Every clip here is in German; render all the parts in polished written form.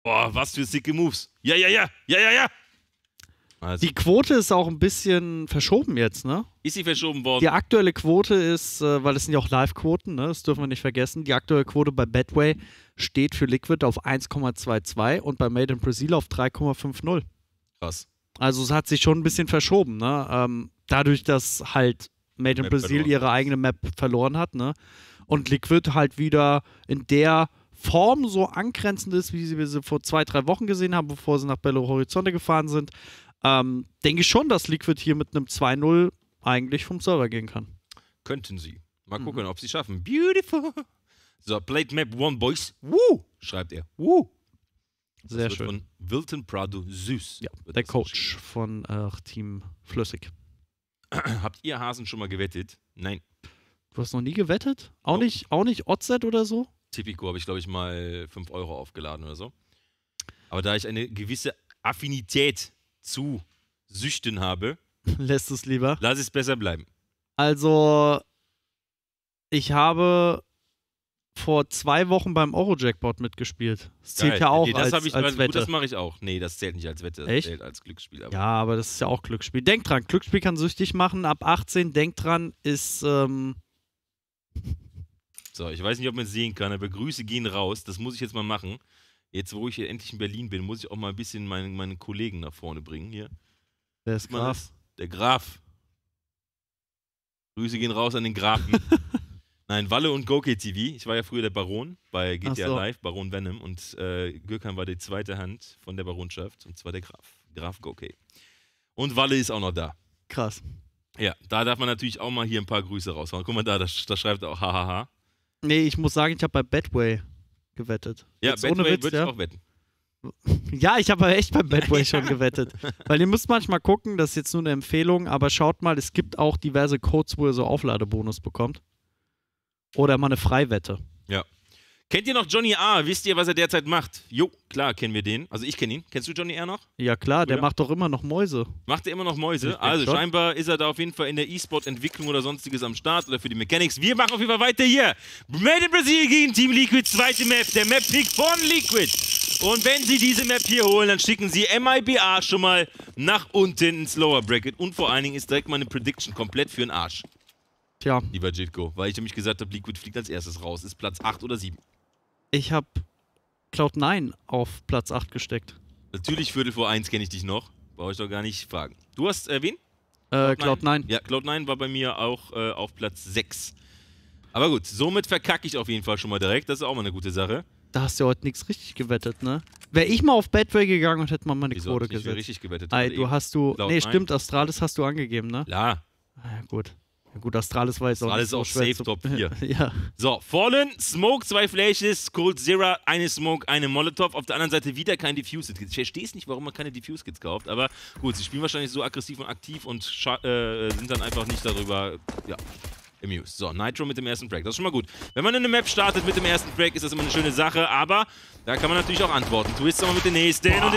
Boah, was für sicke Moves. Ja, ja, ja, ja, ja, ja. Also, Die Quote ist auch ein bisschen verschoben jetzt, ne? ist sie verschoben worden? Die aktuelle Quote ist, weil es sind ja auch Live-Quoten, ne? Das dürfen wir nicht vergessen. Die aktuelle Quote bei Betway steht für Liquid auf 1,22 und bei Made in Brazil auf 3,50. Krass. Also es hat sich schon ein bisschen verschoben, ne? Dadurch, dass halt Made in Map Brazil verloren. ihre eigene Map verloren hat, ne? Und Liquid halt wieder in der Form so angrenzend ist, wie wir sie vor 2-3 Wochen gesehen haben, bevor sie nach Belo Horizonte gefahren sind. Denke ich schon, dass Liquid hier mit einem 2-0 eigentlich vom Server gehen kann. Könnten sie. Mal gucken, ob sie schaffen. Beautiful. So, Played Map 1, Boys. Woo, schreibt er. Woo. Das Sehr wird schön. Von Wilton Prado Süß. Ja, wird der das Coach von Team Flüssig. geschrieben. Habt ihr Hasen schon mal gewettet? Nein. Du hast noch nie gewettet? Auch Nope. nicht Oddset oder so? Tipico habe ich, glaube ich, mal 5 Euro aufgeladen oder so. Aber da ich eine gewisse Affinität zu Süchten habe, Lässt es lieber. lass es besser bleiben. Also, ich habe vor 2 Wochen beim Eurojackpot mitgespielt. Das zählt Geil. ja auch Nee, das als gut, Wette. das mache ich auch. Nee, das zählt nicht als Wette, das Echt? zählt als Glücksspiel. Aber Ja, aber das ist ja auch Glücksspiel. Denkt dran, Glücksspiel kann süchtig machen. Ab 18, denkt dran, ist So, ich weiß nicht, ob man es sehen kann, aber Grüße gehen raus. Das muss ich jetzt mal machen. Jetzt, wo ich hier endlich in Berlin bin, muss ich auch mal ein bisschen meine Kollegen nach vorne bringen hier. der ist Sieht man Graf. das? Der Graf. Grüße gehen raus an den Grafen. Nein, Walle und Goke TV. Ich war ja früher der Baron bei GTA Ach so. Live, Baron Venom. Und Gürkan war die zweite Hand von der Baronschaft. Und zwar der Graf. Graf Goke. Und Walle ist auch noch da. Krass. Ja, da darf man natürlich auch mal hier ein paar Grüße raushauen. Guck mal da schreibt er auch hahaha. Nee, ich muss sagen, ich habe bei Betway gewettet. Ja, Jetzt ohne Betway Witz, würde ja? ich auch wetten. Ja, ich habe echt bei Betway schon gewettet. Weil ihr müsst manchmal gucken, das ist jetzt nur eine Empfehlung, aber schaut mal, es gibt auch diverse Codes, wo ihr so Aufladebonus bekommt. Oder mal eine Freiwette. Ja. Kennt ihr noch Johnny R? Wisst ihr, was er derzeit macht? Jo, klar, kennen wir den. Also ich kenne ihn. Kennst du Johnny R noch? Ja klar, der Früher? macht doch immer noch Mäuse. Macht er immer noch Mäuse? Ich denk Also schon. scheinbar ist er da auf jeden Fall in der E-Sport-Entwicklung oder sonstiges am Start oder für die Mechanics. Wir machen auf jeden Fall weiter hier. Made in Brazil gegen Team Liquid, zweite Map. Der Map-Pick von Liquid. Und wenn sie diese Map hier holen, dann schicken sie MIBA schon mal nach unten ins Lower Bracket. Und vor allen Dingen ist direkt meine Prediction komplett für den Arsch, Tja, lieber Jitko. Weil ich nämlich gesagt habe, Liquid fliegt als erstes raus. Ist Platz 8 oder 7. ich habe Cloud9 auf Platz 8 gesteckt. Natürlich Viertel vor 1 kenne ich dich noch. Brauche ich doch gar nicht fragen. Du hast wen? Cloud9. Ja, Cloud9 war bei mir auch auf Platz 6. Aber gut, somit verkacke ich auf jeden Fall schon mal direkt. Das ist auch mal eine gute Sache. Da hast du ja heute nichts richtig gewettet, ne? Wäre ich mal auf Betway gegangen und hätte mal meine Wieso hab Quote ich nicht für gesetzt. richtig gewettet? Ey, Gerade du eben. hast du. Cloud9. Nee, stimmt, Astralis hast du angegeben, ne? Klar, Ja, gut. Ja, gut, Astralis war jetzt auch Astralis nicht so auch schwer safe zu- Top 4. Ja. So, Fallen, Smoke, 2 Flashes, Cold Zera, eine Smoke, eine Molotov. Auf der anderen Seite wieder kein Diffuse-Kit. Ich verstehe es nicht, warum man keine Diffuse-Kits kauft, aber gut, sie spielen wahrscheinlich so aggressiv und aktiv und sind dann einfach nicht darüber, ja, amused. So, Nitro mit dem ersten Frag, das ist schon mal gut. Wenn man eine Map startet mit dem ersten Frag, ist das immer eine schöne Sache, aber da kann man natürlich auch antworten. Twist mal mit dem nächsten und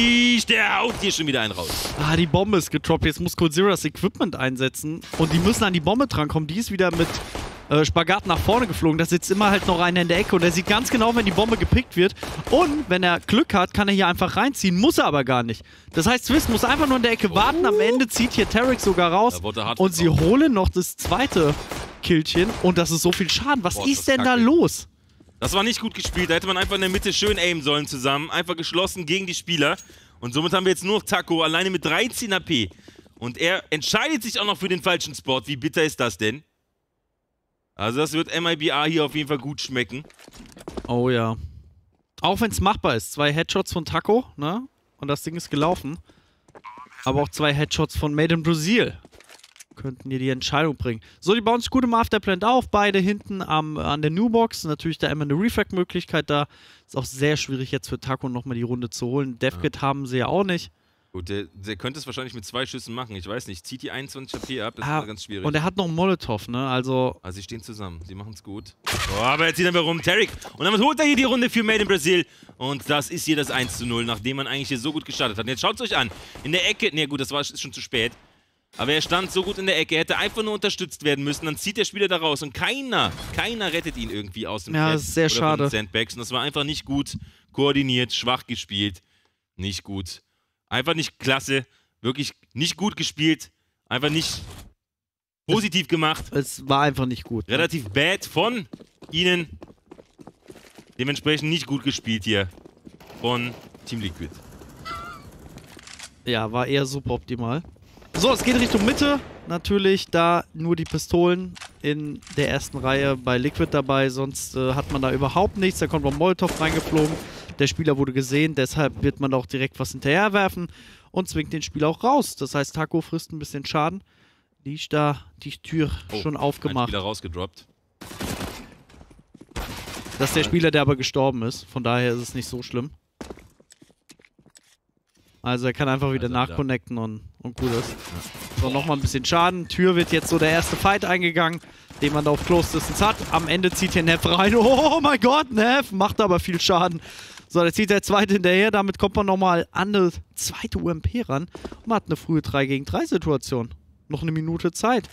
der haut hier schon wieder einen raus. Ah, die Bombe ist getroppt. Jetzt muss Cold Zero das Equipment einsetzen. Und die müssen an die Bombe drankommen. Die ist wieder mit Spagat nach vorne geflogen. Da sitzt immer halt noch einer in der Ecke. Und er sieht ganz genau, wenn die Bombe gepickt wird. Und wenn er Glück hat, kann er hier einfach reinziehen. Muss er aber gar nicht. Das heißt, Twist muss einfach nur in der Ecke warten. Am Ende zieht hier Tarek sogar raus. Da wurde er hart Und sie verkauft. holen noch das zweite Killchen. Und das ist so viel Schaden. Was Boah, ist ist das denn da kacke. los? Das war nicht gut gespielt. Da hätte man einfach in der Mitte schön aimen sollen zusammen. Einfach geschlossen gegen die Spieler. Und somit haben wir jetzt nur noch Taco alleine mit 13 AP. Und er entscheidet sich auch noch für den falschen Spot. Wie bitter ist das denn? Also das wird MIBA hier auf jeden Fall gut schmecken. Oh ja. Auch wenn es machbar ist. 2 Headshots von Taco, ne? Und das Ding ist gelaufen. Aber auch 2 Headshots von Made in Brazil könnten hier die Entscheidung bringen. So, die bauen sich gut im Afterplant auf. Beide hinten an der Newbox. Natürlich da immer eine Refrag-Möglichkeit da. Ist auch sehr schwierig jetzt für Taco nochmal die Runde zu holen. Devkit haben sie ja auch nicht. Gut, der könnte es wahrscheinlich mit 2 Schüssen machen. Ich weiß nicht. Zieht die 21 AP ab, das ist immer ganz schwierig. Und er hat noch einen Molotov, ne? Also, Also sie stehen zusammen. Sie machen es gut. Oh, aber jetzt zieht er rum. Tarek. Und damit holt er hier die Runde für Made in Brazil. Und das ist hier das 1:0, nachdem man eigentlich hier so gut gestartet hat. Und jetzt schaut es euch an. In der Ecke. Ne, gut, ist schon zu spät. Aber er stand so gut in der Ecke, er hätte einfach nur unterstützt werden müssen. Dann zieht der Spieler da raus und keiner rettet ihn irgendwie aus dem Ja, Flat das ist sehr oder schade. von den Sandbags. Und das war einfach nicht gut koordiniert, schwach gespielt. Nicht gut. Einfach nicht klasse. Wirklich nicht gut gespielt. Einfach nicht positiv gemacht. Es war einfach nicht gut. Ne? Relativ bad von ihnen. Dementsprechend nicht gut gespielt hier von Team Liquid. Ja, war eher suboptimal. So, es geht Richtung Mitte. Natürlich da nur die Pistolen in der ersten Reihe bei Liquid dabei. Sonst hat man da überhaupt nichts. Da kommt noch Molotov reingeflogen. Der Spieler wurde gesehen. Deshalb wird man auch direkt was hinterherwerfen und zwingt den Spieler auch raus. Das heißt, Taco frisst ein bisschen Schaden. Liegt da die Tür schon Ein aufgemacht. Spieler rausgedroppt. Das ist der Spieler, der aber gestorben ist. Von daher ist es nicht so schlimm. Also er kann einfach wieder nachconnecten und gut ist. Ja. So, nochmal ein bisschen Schaden. Tür wird jetzt so der erste Fight eingegangen, den man da auf Close Distance hat. Am Ende zieht hier Neff rein. Oh mein Gott, Neff macht aber viel Schaden. So, der zieht der zweite hinterher. Damit kommt man nochmal an eine zweite UMP ran. Und man hat eine frühe 3 gegen 3 Situation. Noch eine Minute Zeit.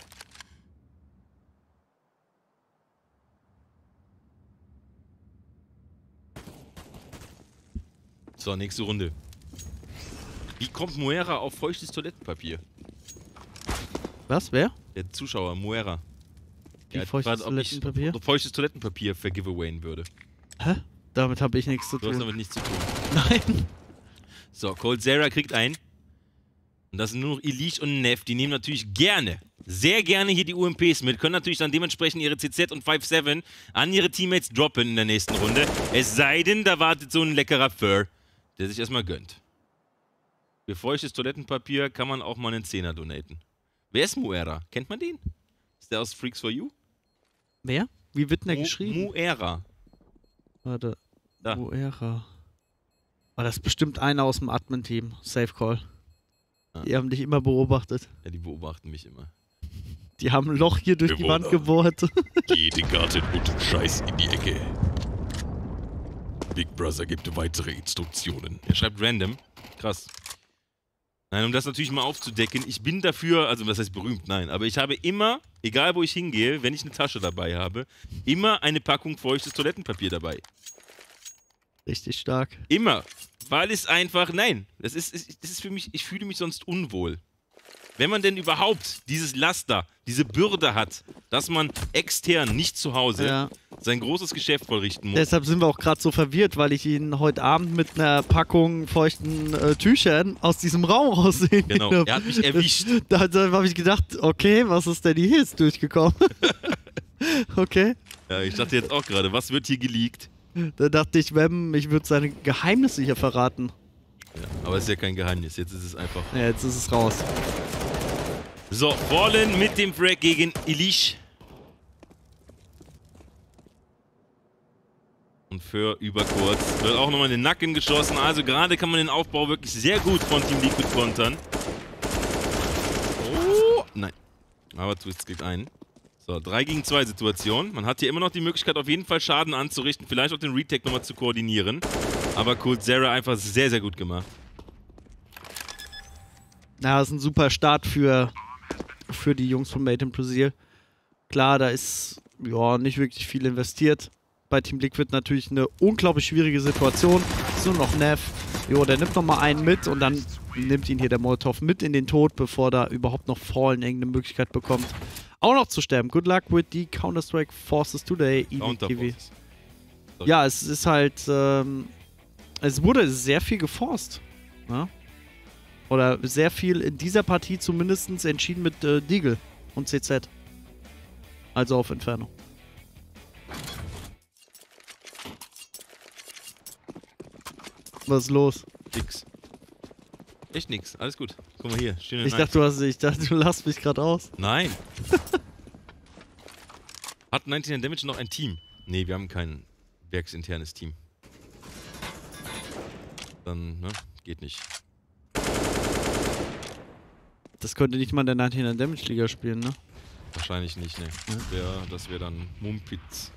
So, nächste Runde. Wie kommt Moera auf feuchtes Toilettenpapier? Was? Wer? Der Zuschauer, Moera. Wie feuchtes Toilettenpapier? Feuchtes Toilettenpapier vergiveawayen würde. Hä? Damit habe ich nichts zu Du hast tun. damit nichts zu tun. Nein. So, Coldzera kriegt einen. Und das sind nur noch Elish und Neff. Die nehmen natürlich gerne, sehr gerne hier die UMPs mit. Können natürlich dann dementsprechend ihre CZ und 5-7 an ihre Teammates droppen in der nächsten Runde. Es sei denn, da wartet so ein leckerer Fur, der sich erstmal gönnt. Für feuchtes Toilettenpapier kann man auch mal einen Zehner donaten. Wer ist Moera? Kennt man den? Ist der aus Freaks for You? Wer? Wie wird denn der geschrieben? Moera. Warte. Da. Moera. Oh, das ist bestimmt einer aus dem Admin-Team. Safe Call. Ah. Die haben dich immer beobachtet. Ja, die beobachten mich immer. Die haben ein Loch hier durch die Wand gebohrt. Geh den Garten und scheiß in die Ecke. Big Brother gibt weitere Instruktionen. Er schreibt random. Krass. Nein, um das natürlich mal aufzudecken, ich bin dafür, also was heißt berühmt, nein, aber ich habe immer, egal wo ich hingehe, wenn ich eine Tasche dabei habe, immer eine Packung feuchtes Toilettenpapier dabei. Richtig stark. Immer. Weil es einfach, nein, das ist für mich, ich fühle mich sonst unwohl. Wenn man denn überhaupt dieses Laster, diese Bürde hat, dass man extern, nicht zu Hause, sein großes Geschäft vollrichten muss. Deshalb sind wir auch gerade so verwirrt, weil ich ihn heute Abend mit einer Packung feuchten Tüchern aus diesem Raum raussehen. Genau, er hat mich erwischt. Da habe ich gedacht, okay, was ist denn hier jetzt durchgekommen? Okay. Ja, ich dachte jetzt auch gerade, was wird hier geleakt? Da dachte ich, ich würde seine Geheimnisse hier verraten. Ja, aber es ist ja kein Geheimnis, jetzt ist es einfach. Ja, jetzt ist es raus. So, Fallen mit dem Frag gegen Elish. Und für überkurz wird auch nochmal in den Nacken geschossen. Also gerade kann man den Aufbau wirklich sehr gut von Team Liquid kontern. Oh, nein. Aber Twist kriegt einen. So, 3 gegen 2 Situation. Man hat hier immer noch die Möglichkeit, auf jeden Fall Schaden anzurichten. Vielleicht auch den Retake nochmal zu koordinieren. Aber Coldzera einfach sehr, sehr gut gemacht. Ja, das ist ein super Start für die Jungs von Made in Brazil. Klar, da ist ja nicht wirklich viel investiert. Bei Team Liquid natürlich eine unglaublich schwierige Situation. So noch Neff. Jo, der nimmt nochmal einen mit und dann nimmt ihn hier der Molotov mit in den Tod, bevor da überhaupt noch Fallen irgendeine Möglichkeit bekommt, auch noch zu sterben. Good luck with the Counter-Strike Forces today, EVTV. Ja, es ist halt, es wurde sehr viel geforst. Ja? Oder sehr viel in dieser Partie zumindest entschieden mit Deagle und CZ. Also auf Inferno. Was ist los? Nix. Echt nix, alles gut. Guck mal hier, schöne Ich dachte, du lachst mich gerade aus. Nein. Hat 99 Damage noch ein Team? Nee, wir haben kein werksinternes Team. Dann, ne, geht nicht. Das könnte nicht mal in der 99 Damage Liga spielen, ne? Wahrscheinlich nicht, ne. Das wäre dann Mumpitz.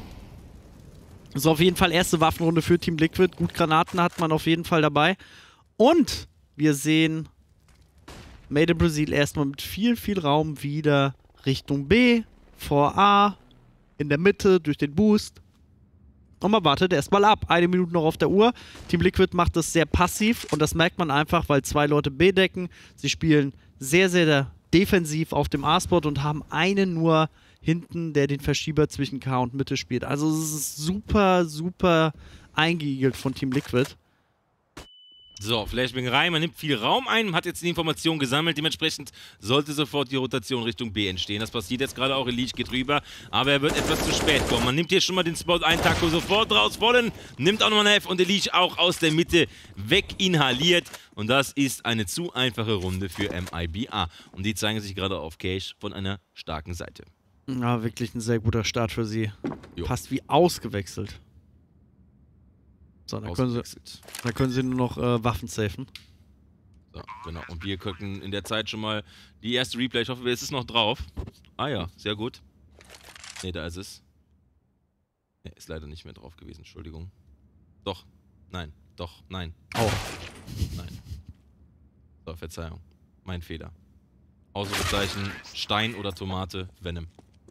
So, auf jeden Fall erste Waffenrunde für Team Liquid. Gut, Granaten hat man auf jeden Fall dabei. Und wir sehen Made in Brazil erstmal mit viel, viel Raum wieder Richtung B, vor A, in der Mitte, durch den Boost. Und man wartet erstmal ab. 1 Minute noch auf der Uhr. Team Liquid macht das sehr passiv und das merkt man einfach, weil 2 Leute B decken. Sie spielen sehr, sehr defensiv auf dem A-Spot und haben einen nur hinten, der den Verschieber zwischen K und Mitte spielt. Also es ist super, super eingeigelt von Team Liquid. So, Flashbang rein, man nimmt viel Raum ein, hat jetzt die Information gesammelt, dementsprechend sollte sofort die Rotation Richtung B entstehen. Das passiert jetzt gerade auch, Elige geht rüber, aber er wird etwas zu spät kommen. Man nimmt hier schon mal den Spot ein, Taco sofort raus, Vollen, nimmt auch nochmal einen F und Elige auch aus der Mitte weg inhaliert. Und das ist eine zu einfache Runde für MIBA. Und die zeigen sich gerade auf Cache von einer starken Seite. Ja, wirklich ein sehr guter Start für sie. Jo. Passt wie ausgewechselt. So, dann können sie nur noch Waffen safen. So, genau. Und wir gucken in der Zeit schon mal die erste Replay. Ich hoffe, es ist noch drauf. Ah ja, sehr gut. Ne, da ist es. Ne, ist leider nicht mehr drauf gewesen, Entschuldigung. Doch. Nein. Doch. Nein. Oh. Nein. So, Verzeihung. Mein Fehler. Ausrufezeichen, Stein oder Tomate, Venom.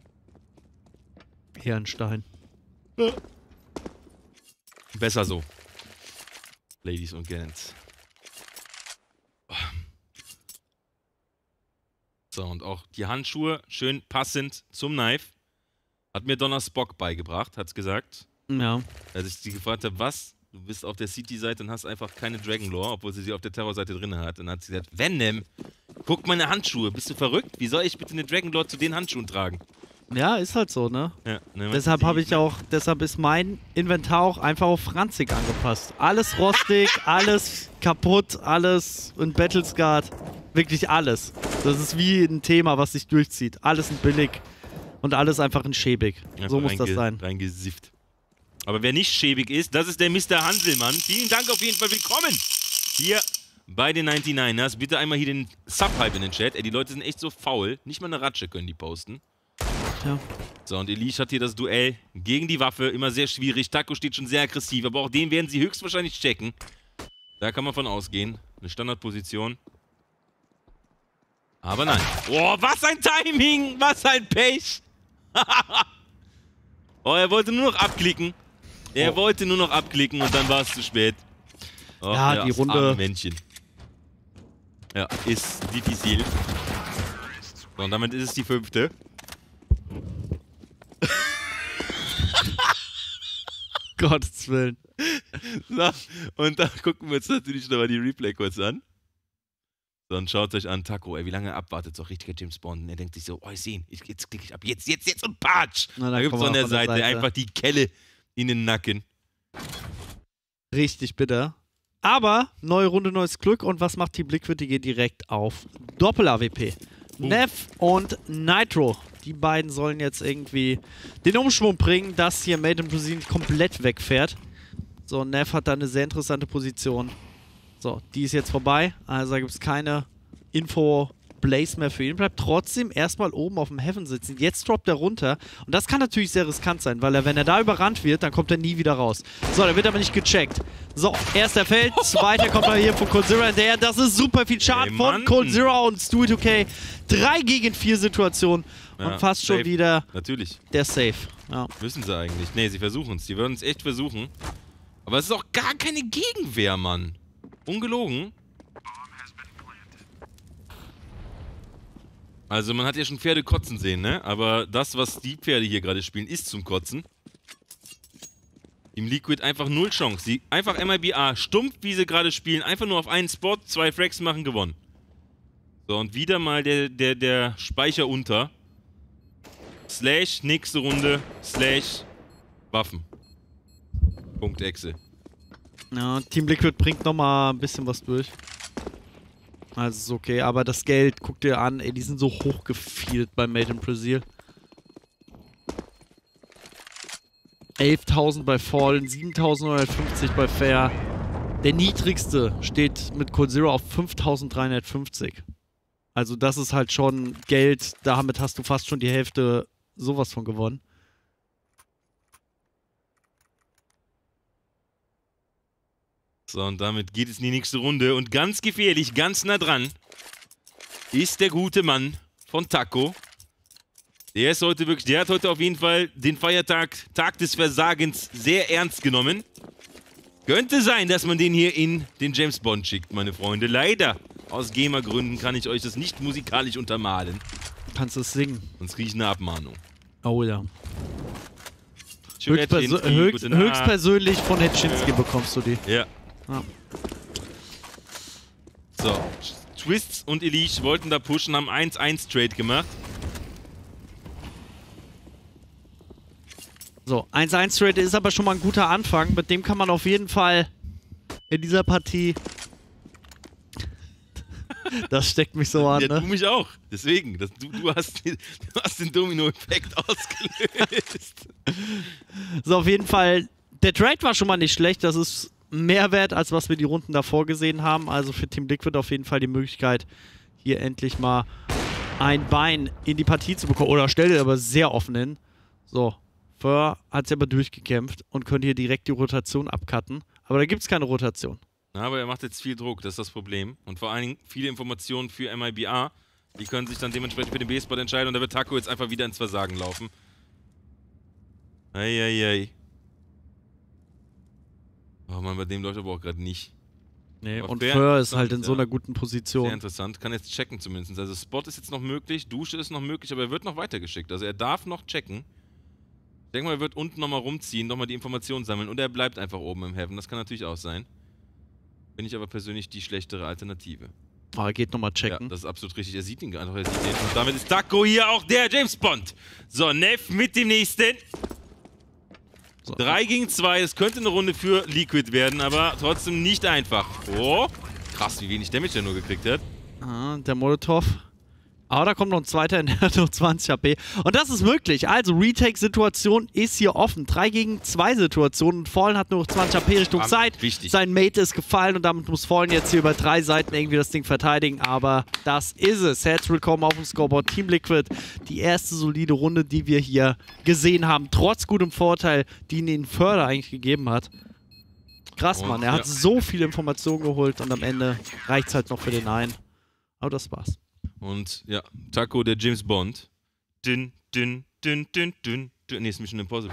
Eher ein Stein. Besser so. Ladies und Gents. So, und auch die Handschuhe schön passend zum Knife. Hat mir Donna Spock beigebracht, hat's gesagt. Ja. Als ich sie gefragt habe, was? Du bist auf der City-Seite und hast einfach keine Dragonlore, obwohl sie auf der Terror-Seite drin hat. Und dann hat sie gesagt, Venom, guck meine Handschuhe, bist du verrückt? Wie soll ich bitte eine Dragonlore zu den Handschuhen tragen? Ja, ist halt so, ne? Ja, ne, Deshalb ist mein Inventar auch einfach auf Franzig angepasst. Alles rostig, alles kaputt, alles in Battlesguard. Wirklich alles. Das ist wie ein Thema, was sich durchzieht. Alles in billig und alles einfach in schäbig. So muss das sein. Reingesifft. Aber wer nicht schäbig ist, das ist der Mr. Hanselmann. Vielen Dank auf jeden Fall. Willkommen hier bei den 99ers. Bitte einmal hier den Subhype in den Chat. Ey, die Leute sind echt so faul. Nicht mal eine Ratsche können die posten. Ja. So, und Elige hat hier das Duell gegen die Waffe. Immer sehr schwierig. Taco steht schon sehr aggressiv, aber auch den werden sie höchstwahrscheinlich checken. Da kann man von ausgehen. Eine Standardposition. Aber nein. Oh, was ein Timing! Was ein Pech! Oh, er wollte nur noch abklicken. Er wollte nur noch abklicken und dann war es zu spät. Oh, ja, die Runde. Männchen. Ja, ist diffizil. So, und damit ist es die 5. Gottes Willen. So, und da gucken wir uns natürlich nochmal die Replay kurz an. So, und schaut euch an, Taco, ey, wie lange er abwartet, so richtiger James Bond. Und er denkt sich so, oh, ich sehe ihn, jetzt klicke ich ab, jetzt und patsch. Na, da gibt es an der Seite einfach die Kelle in den Nacken. Richtig bitter. Aber, neue Runde, neues Glück. Und was macht Team Liquid? Die geht direkt auf Doppel-AWP. Neff und Nitro. Die beiden sollen jetzt irgendwie den Umschwung bringen, dass hier Made in Brazil komplett wegfährt. So, Neff hat da eine sehr interessante Position. So, die ist jetzt vorbei. Also da gibt es keine Info-Blaze mehr für ihn. Bleibt trotzdem erstmal oben auf dem Heaven sitzen. Jetzt droppt er runter. Und das kann natürlich sehr riskant sein, weil wenn er da überrannt wird, dann kommt er nie wieder raus. So, der wird aber nicht gecheckt. So, erster fällt, zweiter kommt er hier von Cold Zero hinterher. Das ist super viel Schaden von Cold Zero und Stewie2K. 3 gegen 4 Situationen. Und fast schon wieder der Safe. Ja. Müssen sie eigentlich. Nee, sie versuchen es. Die würden es echt versuchen. Aber es ist auch gar keine Gegenwehr, Mann. Ungelogen. Also man hat ja schon Pferde kotzen sehen, ne? Aber das, was die Pferde hier gerade spielen, ist zum Kotzen. Im Liquid einfach null Chance. Sie einfach MIBA stumpf, wie sie gerade spielen. Einfach nur auf einen Spot, 2 Frags machen, gewonnen. So, und wieder mal der Speicher unter. Slash, nächste Runde, Slash, Waffen. Punkt Exe. Ja, Team Liquid bringt nochmal ein bisschen was durch. Also ist okay, aber das Geld, guck dir an, ey, die sind so hochgefielt bei Made in Brazil. 11.000 bei Fallen, 7.950 bei Fair. Der niedrigste steht mit Cold Zero auf 5.350. Also das ist halt schon Geld, damit hast du fast schon die Hälfte sowas von gewonnen. So, und damit geht es in die nächste Runde. Und ganz gefährlich, ganz nah dran, ist der gute Mann von Taco. Der ist heute wirklich, der hat heute auf jeden Fall den Feiertag, Tag des Versagens, sehr ernst genommen. Könnte sein, dass man den hier in den James Bond schickt, meine Freunde. Leider, aus Gamer-Gründen kann ich euch das nicht musikalisch untermalen. Kannst du es singen? Sonst kriege ich eine Abmahnung. Oh ja. Gute Nacht. Höchstpersönlich von Hetschinski bekommst du die. Ja. Ja. So, Twists und Elish wollten da pushen, haben 1-1 Trade gemacht. So, 1-1 Trade ist aber schon mal ein guter Anfang. Mit dem kann man auf jeden Fall in dieser Partie... Das steckt mich so an, Ja, ne? du mich auch. Deswegen, du hast den Domino-Effekt ausgelöst. So, auf jeden Fall, der Trade war schon mal nicht schlecht. Das ist mehr wert, als was wir die Runden davor gesehen haben. Also für Team Liquid auf jeden Fall die Möglichkeit, hier endlich mal ein Bein in die Partie zu bekommen. Oder stellt er aber sehr offen hin. So, Fur hat sich aber durchgekämpft und könnte hier direkt die Rotation abcutten. Aber da gibt es keine Rotation. Na, aber er macht jetzt viel Druck, das ist das Problem. Und vor allen Dingen viele Informationen für MIBA. Die können sich dann dementsprechend für den B-Spot entscheiden und da wird Taco jetzt einfach wieder ins Versagen laufen. Eieiei. Oh Mann, bei dem läuft aber auch gerade nicht. Nee, aber und fair, Fur ist halt in ja, so einer guten Position. Sehr interessant, kann jetzt checken zumindest. Also Spot ist jetzt noch möglich, Dusche ist noch möglich, aber er wird noch weitergeschickt. Also er darf noch checken. Ich denke mal, er wird unten nochmal rumziehen, nochmal die Informationen sammeln und er bleibt einfach oben im Heaven. Das kann natürlich auch sein. Bin ich aber persönlich die schlechtere Alternative. Oh, er geht nochmal checken. Ja, das ist absolut richtig. Er sieht ihn einfach. Er sieht ihn. Und damit ist Taco hier auch der James Bond. So, Neff mit dem nächsten. So. 3 gegen 2. Es könnte eine Runde für Liquid werden, aber trotzdem nicht einfach. Oh, krass, wie wenig Damage er nur gekriegt hat. Ah, der Molotov. Aber da kommt noch ein zweiter, der hat noch 20 HP. Und das ist möglich. Also, Retake-Situation ist hier offen. 3 gegen 2 Situationen. Und Fallen hat nur noch 20 HP Richtung Side. Wichtig. Sein Mate ist gefallen und damit muss Fallen jetzt hier über 3 Seiten irgendwie das Ding verteidigen. Aber das ist es. Herzlich willkommen auf dem Scoreboard. Team Liquid. Die erste solide Runde, die wir hier gesehen haben. Trotz gutem Vorteil, den ihnen Förder eigentlich gegeben hat. Krass, Mann. Er hat so viele Informationen geholt und am Ende reicht es halt noch für den einen. Aber das war's. Und ja, Taco, der James Bond. Din, din, din, din, din, din. Nee, ist Mission Impossible.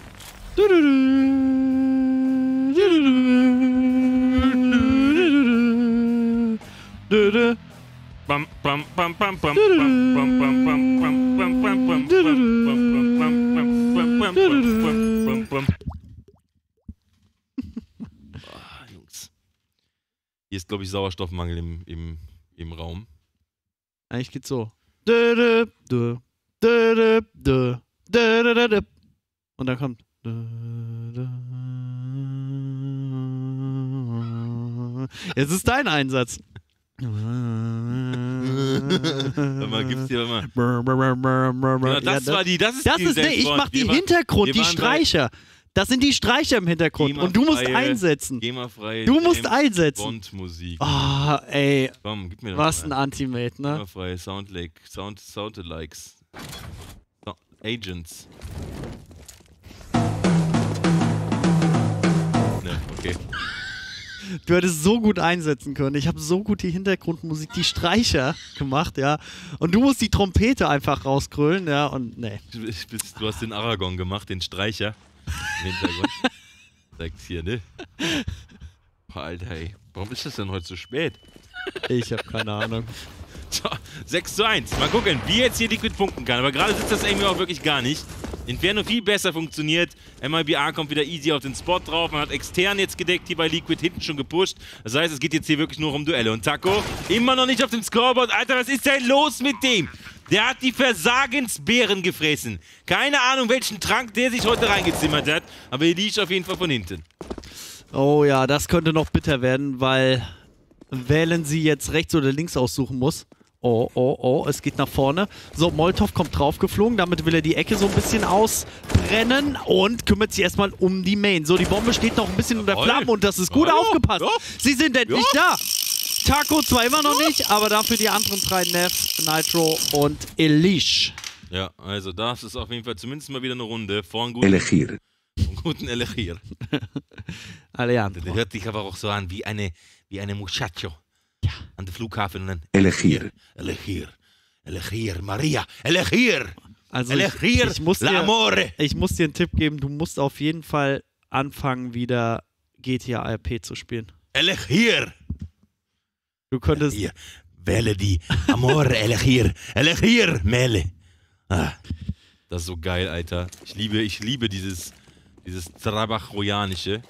Bam, bam, bam, bam, bam, bam, bam, bam, bam, bam, bam, bam, bam, bam, bam, bam. Jungs. Hier ist, glaube ich, Sauerstoffmangel im Raum. Eigentlich geht's so. Und dann kommt. Jetzt ist dein Einsatz. Mal, gibt's hier mal. Ja, Das ist die ich mach die Hintergrund, die Streicher. Das sind die Streicher im Hintergrund und du musst einsetzen. Du musst einsetzen. Bond-Musik. Oh, ey. Komm, gib mir das Was mal. ein Ultimate, ne? GEMA-freie Soundalikes. So, Agents. Ne, okay. Du hättest so gut einsetzen können. Ich habe so gut die Hintergrundmusik, die Streicher gemacht, ja. Und du musst die Trompete einfach rauskrölen, ja. Und ne. Du hast den Aragon gemacht, den Streicher. Im Hintergrund. Zeigt's hier, ne? Oh, Alter, ey. Warum ist das denn heute so spät? Ich habe keine Ahnung. So, 6:1. Mal gucken, wie jetzt hier Liquid punkten kann. Aber gerade sitzt das irgendwie auch wirklich gar nicht. Inferno viel besser funktioniert. MIBA kommt wieder easy auf den Spot drauf. Man hat extern jetzt gedeckt hier bei Liquid, hinten schon gepusht. Das heißt, es geht jetzt hier wirklich nur um Duelle. Und Taco immer noch nicht auf dem Scoreboard. Alter, was ist denn los mit dem? Der hat die Versagensbeeren gefressen. Keine Ahnung, welchen Trank der sich heute reingezimmert hat. Aber er liegt auf jeden Fall von hinten. Oh ja, das könnte noch bitter werden, weil wählen sie jetzt rechts oder links aussuchen muss. Oh, es geht nach vorne. So, Molotov kommt draufgeflogen, damit will er die Ecke so ein bisschen ausbrennen und kümmert sich erstmal um die Main. So, die Bombe steht noch ein bisschen unter Flammen und das ist gut aufgepasst. Ja. Sie sind endlich da. Taco zwar immer noch nicht, aber dafür die anderen 3 Neff, Nitro und Elish. Ja, also das ist auf jeden Fall zumindest mal wieder eine Runde vor einem guten Elegir. Alejandro. Der hört sich aber auch so an wie eine Muchacho. Ja. An der Flughafen und dann Elegir. Elegir, Maria, elegir, Also elegir, ich muss dir, l'amore. ich muss dir einen Tipp geben, du musst auf jeden Fall anfangen, wieder GTA RP zu spielen. Elegir. Du könntest... Hier, wähle die Amore, elegir, Mele. Ah, das ist so geil, Alter. Ich liebe dieses Trabach-Rojanische.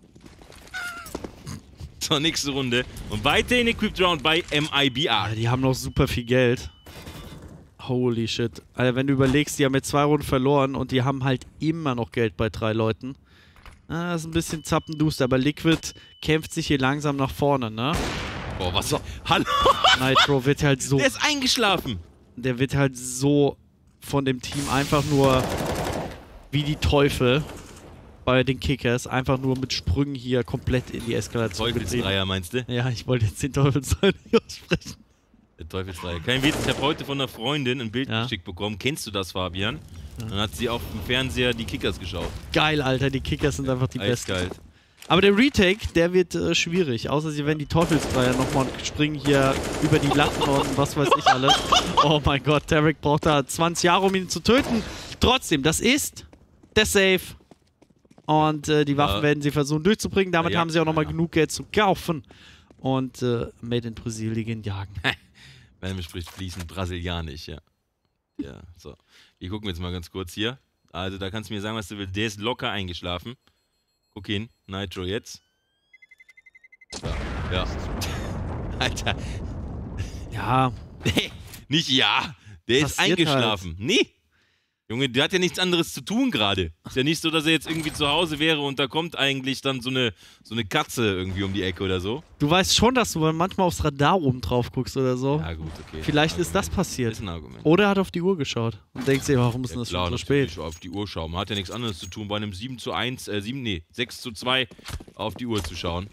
Zur nächsten Runde. Und weiterhin Equipped Round bei MIBR. Ja, die haben noch super viel Geld. Holy shit. Alter, wenn du überlegst, die haben jetzt 2 Runden verloren und die haben halt immer noch Geld bei 3 Leuten. Das ist ein bisschen zappenduster, aber Liquid kämpft sich hier langsam nach vorne, ne? Boah, was? So. Hallo? Nitro wird halt so... Der ist eingeschlafen. Der wird halt so von dem Team einfach nur wie die Teufel bei den Kickers einfach nur mit Sprüngen hier komplett in die Eskalation getrieben. Teufelsdreier meinst du? Ja, ich wollte jetzt den Teufelsdreier nicht aussprechen. Der Teufelsdreier. Kein Witz, ich habe heute von einer Freundin ein Bild Ja. geschickt bekommen. Kennst du das, Fabian? Dann hat sie auf dem Fernseher die Kickers geschaut. Geil, Alter, die Kickers sind einfach die besten. Eiskalt. Aber der Retake, der wird schwierig. Außer sie werden die Teufelsdreier nochmal und springen hier über die Latten und was weiß ich alles. Oh mein Gott, Tarek braucht da 20 Jahre, um ihn zu töten. Trotzdem, das ist der Save. Und die Waffen werden sie versuchen durchzubringen. Damit Ja, haben sie auch nochmal ja. genug Geld zu kaufen. Und Made in Brasilien jagen. Wenn man spricht fließend brasilianisch, ja. Ja, so. Wir gucken jetzt mal ganz kurz hier. Also, da kannst du mir sagen, was du willst. Der ist locker eingeschlafen. Guck hin. Nitro jetzt. So, ja. Alter. Ja, Nicht ja. Der ist Passiert eingeschlafen. Nee. Junge, der hat ja nichts anderes zu tun gerade. Ist ja nicht so, dass er jetzt irgendwie zu Hause wäre und da kommt eigentlich dann so eine Katze irgendwie um die Ecke oder so. du weißt schon, dass du manchmal aufs Radar oben drauf guckst oder so. Ja, gut, okay. Vielleicht Ein ist das Argument. passiert. Ist ein Argument. Oder er hat auf die Uhr geschaut und denkt sich, warum ist denn Ja, das klar, schon so natürlich spät? auf die Uhr schauen. Man hat ja nichts anderes zu tun, bei einem 6 zu 2 auf die Uhr zu schauen.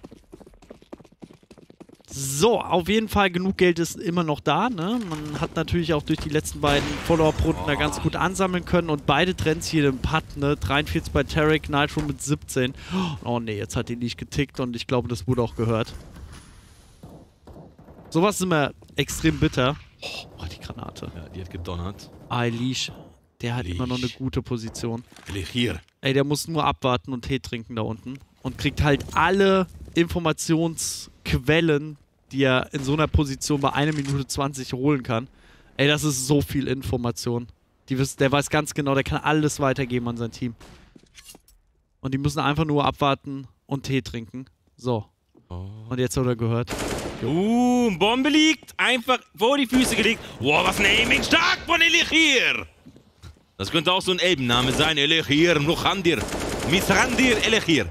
So, auf jeden Fall, genug Geld ist immer noch da, ne? Man hat natürlich auch durch die letzten beiden Follow-up-Runden da ganz gut ansammeln können und beide Trends hier im Putt, ne? 43 bei Tarek, Nitro mit 17. Oh ne, jetzt hat ihn nicht getickt und ich glaube, das wurde auch gehört. Sowas ist immer extrem bitter. Oh, die Granate. Ja, die hat gedonnert. Leash, der hat immer noch eine Leash. gute Position. Hier. Ey, der muss nur abwarten und Tee trinken da unten. Und kriegt halt alle Informationsquellen, die er in so einer Position bei 1 Minute 20 holen kann. Ey, das ist so viel Information. Der weiß ganz genau, der kann alles weitergeben an sein Team. Und die müssen einfach nur abwarten und Tee trinken. So. Und jetzt hat er gehört. Bombe liegt einfach vor die Füße gelegt. Wow, was ein Aiming stark von Elechir. Das könnte auch so ein Elbenname sein. Elechir, Nuchandir, Mithrandir, Elechir.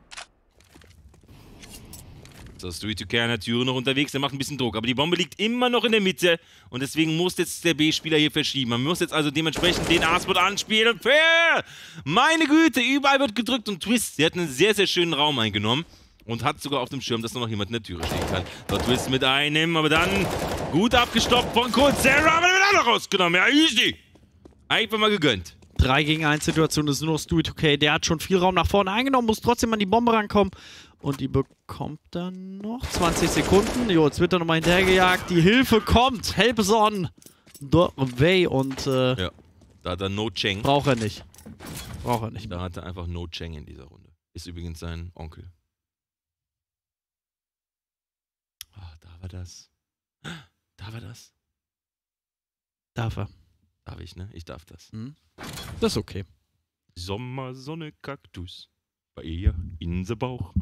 So, Street2K an der Türe noch unterwegs, der macht ein bisschen Druck. Aber die Bombe liegt immer noch in der Mitte und deswegen muss jetzt der B-Spieler hier verschieben. Man muss jetzt also dementsprechend den A-Spot anspielen. Fair! Meine Güte, überall wird gedrückt und Twist. Der hat einen sehr, sehr schönen Raum eingenommen und hat sogar auf dem Schirm, dass noch jemand in der Türe stehen kann. So, Twist mit einem, aber dann gut abgestoppt von Coldzera, aber der wird auch noch rausgenommen. Ja, easy. Einfach mal gegönnt. 3 gegen 1 Situation, das ist nur noch Street2K. Der hat schon viel Raum nach vorne eingenommen, muss trotzdem an die Bombe rankommen. Und die bekommt dann noch 20 Sekunden. Jo, jetzt wird er nochmal hinterhergejagt. Die Hilfe kommt. Help is on the way. Und Ja, da hat er No Cheng. braucht er nicht. Braucht er nicht. Da hat er einfach No Cheng in dieser Runde. Ist übrigens sein Onkel. Ah, da war das. Da war das. Darf er. Darf ich, ne? Ich darf das. Das ist okay. Sommer, Sonne, Kaktus. Bei ihr in the Bauch.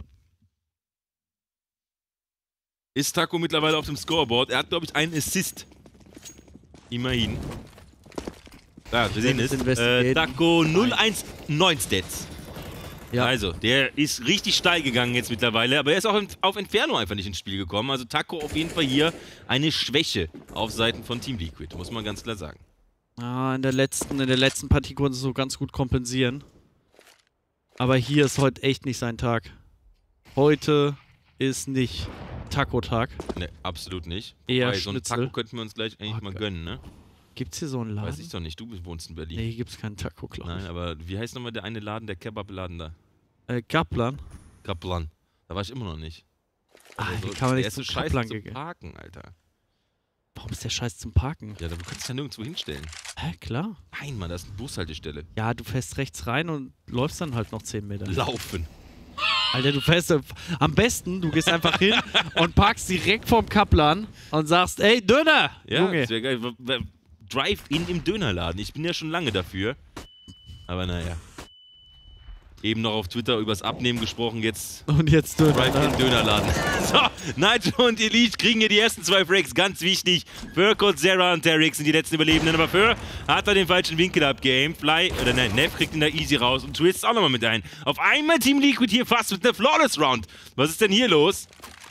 Ist Taco mittlerweile auf dem Scoreboard? Er hat, glaube ich, einen Assist. Immerhin. Ja, wir sehen es. Taco 019 Stats. Ja. Also, der ist richtig steil gegangen jetzt mittlerweile, aber er ist auch auf Inferno einfach nicht ins Spiel gekommen. Also Taco auf jeden Fall hier eine Schwäche auf Seiten von Team Liquid, muss man ganz klar sagen. Ah, in der letzten Partie konnte es so ganz gut kompensieren. Aber hier ist heute echt nicht sein Tag. Heute ist nicht Taco-Tag. Ne, absolut nicht. Eher Wobei, so einen Schnitzel. Taco könnten wir uns gleich eigentlich mal geil. gönnen, ne? Gibt's hier so einen Laden? Weiß ich doch nicht, du wohnst in Berlin. Nee, hier gibt's keinen Taco, glaube Nein, aber wie heißt nochmal der eine Laden, der Kebab-Laden da? ich. Kaplan? Kaplan. Da war ich immer noch nicht. Wie kann man nicht der ist zum so scheiße Kaplan zum gegangen? Parken, Alter. Warum ist der Scheiß zum Parken? Ja, du kannst dich ja nirgendwo hinstellen. Hä, klar. Nein, Mann, da ist eine Bushaltestelle. Ja, du fährst rechts rein und läufst dann halt noch 10 Meter. Laufen. Alter, du fährst am besten, du gehst einfach hin und parkst direkt vorm Kaplan und sagst, ey, Döner! Ja, Junge. das wäre geil. Drive-In im Dönerladen. Ich bin ja schon lange dafür. Aber naja. Eben noch auf Twitter übers Abnehmen gesprochen, jetzt Und jetzt Döner. Drive-In Dönerladen. So, Nitro und Elite kriegen hier die ersten 2 Frags. Ganz wichtig. Für Coldzera und Derrick sind die letzten Überlebenden. Aber für hat er den falschen Winkel abgeaimt. Neff kriegt ihn da easy raus und Twist auch nochmal mit ein. Auf einmal Team Liquid hier fast mit einer Flawless Round. Was ist denn hier los?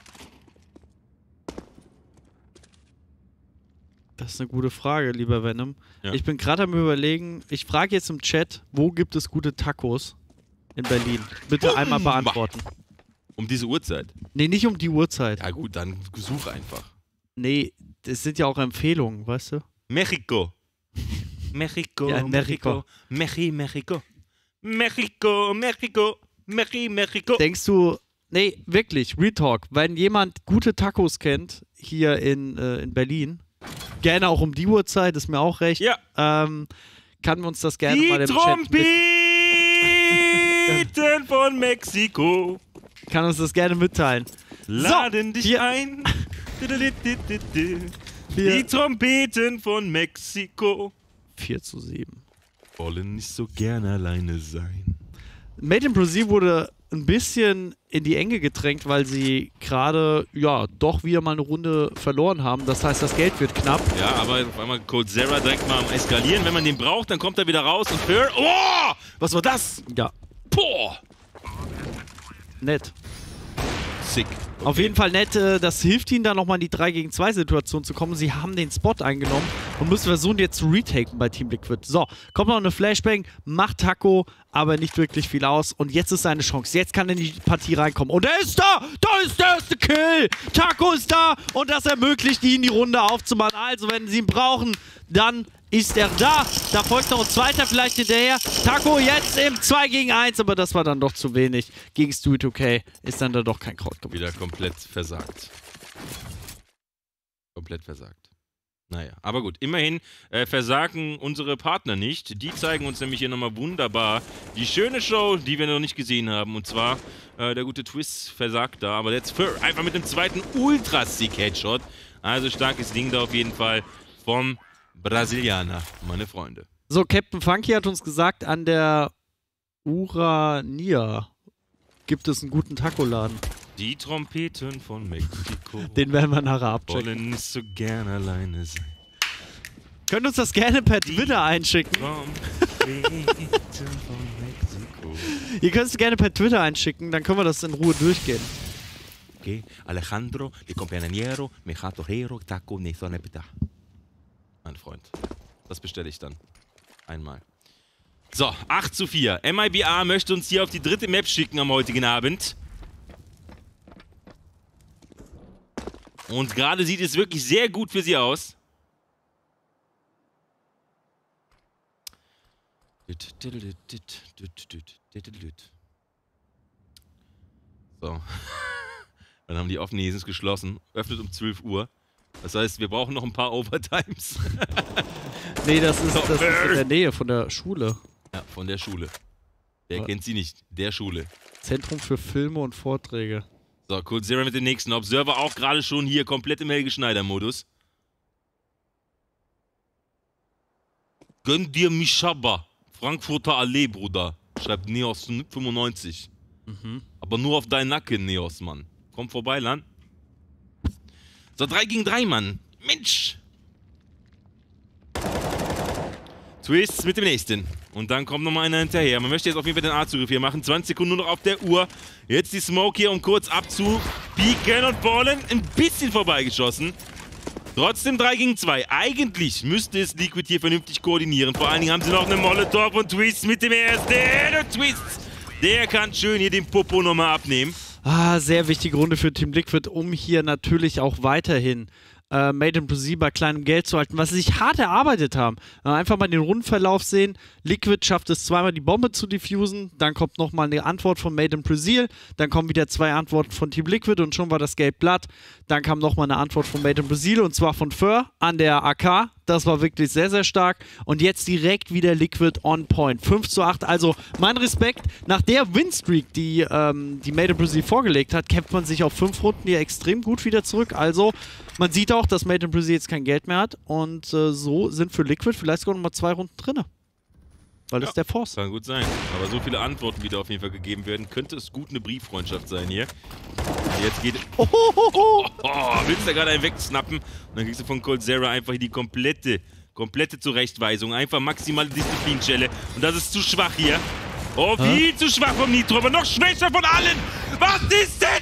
Das ist eine gute Frage, lieber Venom. Ja. Ich bin gerade am Überlegen, ich frage jetzt im Chat, wo gibt es gute Tacos in Berlin? Bitte einmal beantworten. Um diese Uhrzeit. Nee, nicht um die Uhrzeit. Ja gut, dann such einfach. Nee, das sind ja auch Empfehlungen, weißt du? Mexico. Mexico, Ja, in Mexiko. Mexico. Mexico. Denkst du, nee, wirklich, Retalk, wenn jemand gute Tacos kennt, hier in Berlin, gerne auch um die Uhrzeit, ist mir auch recht, Ja. kann uns das gerne Die mal im Chat Trompeten von Mexiko kann uns das gerne mitteilen. laden dich hier- ein. Hier- Die Trompeten von Mexiko 4:7. wollen nicht so gerne alleine sein. Made in Brazil wurde ein bisschen in die Enge gedrängt, weil sie gerade, ja, doch wieder mal eine Runde verloren haben. Das heißt, das Geld wird knapp. Ja, aber auf einmal Coldzera direkt mal am Eskalieren. Wenn man den braucht, dann kommt er wieder raus und für. Oh! Was war das? Ja, Boah! nett. Sick. Auf jeden Fall nett, das hilft ihnen dann nochmal in die 3-gegen-2-Situation zu kommen. Sie haben den Spot eingenommen und müssen versuchen jetzt zu retaken bei Team Liquid. So, kommt noch eine Flashbang, macht Taco, aber nicht wirklich viel aus. Und jetzt ist seine Chance. Jetzt kann er in die Partie reinkommen. Und er ist da! Da ist der erste Kill! Taco ist da! Und das ermöglicht ihnen, die Runde aufzumachen. Also, wenn sie ihn brauchen, dann ist er da. Da folgt noch ein zweiter vielleicht hinterher. Taco jetzt im 2-gegen-1, aber das war dann doch zu wenig. Gegen Stu2K ist dann da doch kein Kraut geworden. Wieder komplett versagt. Komplett versagt. Naja, aber gut, immerhin versagen unsere Partner nicht. Die zeigen uns nämlich hier nochmal wunderbar die schöne Show, die wir noch nicht gesehen haben. Und zwar, der gute Twist versagt da, aber jetzt für einfach mit dem zweiten Ultra-Sick-Headshot. Also starkes Ding da auf jeden Fall vom Brasilianer, meine Freunde. So, Captain Funky hat uns gesagt, an der Urania gibt es einen guten Taco-Laden. Die Trompeten von Mexiko Den werden wir nachher abchecken. wollen nicht so gerne alleine sein. Könnt uns das gerne per Twitter einschicken. Trompeten von Mexiko. Ihr könnt es gerne per Twitter einschicken, dann können wir das in Ruhe durchgehen. Okay, Alejandro, die compañero, mi jato hero, taco, ni sonepita. Mein Freund. Das bestelle ich dann. Einmal. So, 8:4. MIBA möchte uns hier auf die 3. Map schicken am heutigen Abend. Und gerade sieht es wirklich sehr gut für sie aus. So. Dann haben die offen, hier ist es geschlossen. Öffnet um 12 Uhr. Das heißt, wir brauchen noch ein paar Overtimes. Nee, das ist in der Nähe von der Schule. Ja, von der Schule. Wer Was? kennt sie nicht? Der Schule. Zentrum für Filme und Vorträge. So, Coldzera mit dem nächsten. Observer auch gerade schon hier komplett im Helge Schneider-Modus. Gönn dir Mischaba. Frankfurter Allee, Bruder. Schreibt Neos 95. Aber nur auf deinen Nacken, Neos, Mann. Komm vorbei, Lan. So, 3-gegen-3, Mann. Mensch. Twists mit dem nächsten. Und dann kommt nochmal einer hinterher. Man möchte jetzt auf jeden Fall den A-Zugriff hier machen. 20 Sekunden nur noch auf der Uhr. Jetzt die Smoke hier, um kurz abzupieken und Fallen ein bisschen vorbeigeschossen. Trotzdem 3-gegen-2. Eigentlich müsste es Liquid hier vernünftig koordinieren. Vor allen Dingen haben sie noch einen Molotov und Twist mit dem ersten. Der Twist, der kann schön hier den Popo nochmal abnehmen. Sehr wichtige Runde für Team Liquid, um hier natürlich auch weiterhin Made in Brazil bei kleinem Geld zu halten, was sie sich hart erarbeitet haben. Einfach mal den Rundenverlauf sehen. Liquid schafft es zweimal, die Bombe zu diffusen. Dann kommt nochmal eine Antwort von Made in Brazil. Dann kommen wieder 2 Antworten von Team Liquid und schon war das Geld blatt. Dann kam nochmal eine Antwort von Made in Brazil und zwar von Fur an der AK. Das war wirklich sehr, sehr stark. Und jetzt direkt wieder Liquid on point. 5:8. Also mein Respekt. Nach der Winstreak, die Made in Brazil vorgelegt hat, kämpft man sich auf 5 Runden hier extrem gut wieder zurück. Also man sieht auch, dass Made in Brazil jetzt kein Geld mehr hat. Und so sind für Liquid vielleicht sogar nochmal 2 Runden drin. Weil das ist der Force. Kann gut sein. Aber so viele Antworten, die da auf jeden Fall gegeben werden, könnte es gut eine Brieffreundschaft sein hier. Jetzt geht... Willst du da gerade einen wegsnappen? Und dann kriegst du von Coldzera einfach hier die komplette Zurechtweisung. Einfach maximale Disziplinschelle. Und das ist zu schwach hier. Oh, viel zu schwach vom Nitro, aber noch schwächer von allen. Was ist denn?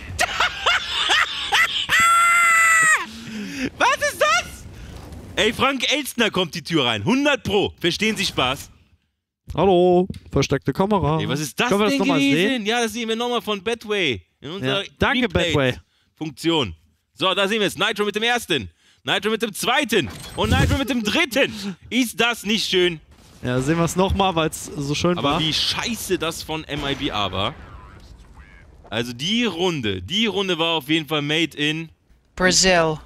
Was ist das? Ey, Frank Elstner kommt die Tür rein. 100 Pro. Verstehen Sie Spaß? Hallo, versteckte Kamera. Ey, was ist das Können wir denn das nochmal gewesen? sehen? Ja, das sehen wir nochmal von Badway. In unserer Danke, Badway. Funktion. So, da sehen wir es. Nitro mit dem ersten. Nitro mit dem zweiten. Und Nitro mit dem dritten. Ist das nicht schön? Ja, sehen wir es nochmal, weil es so schön war. Aber wie scheiße das von MIBA war. Also die Runde war auf jeden Fall made in Brazil.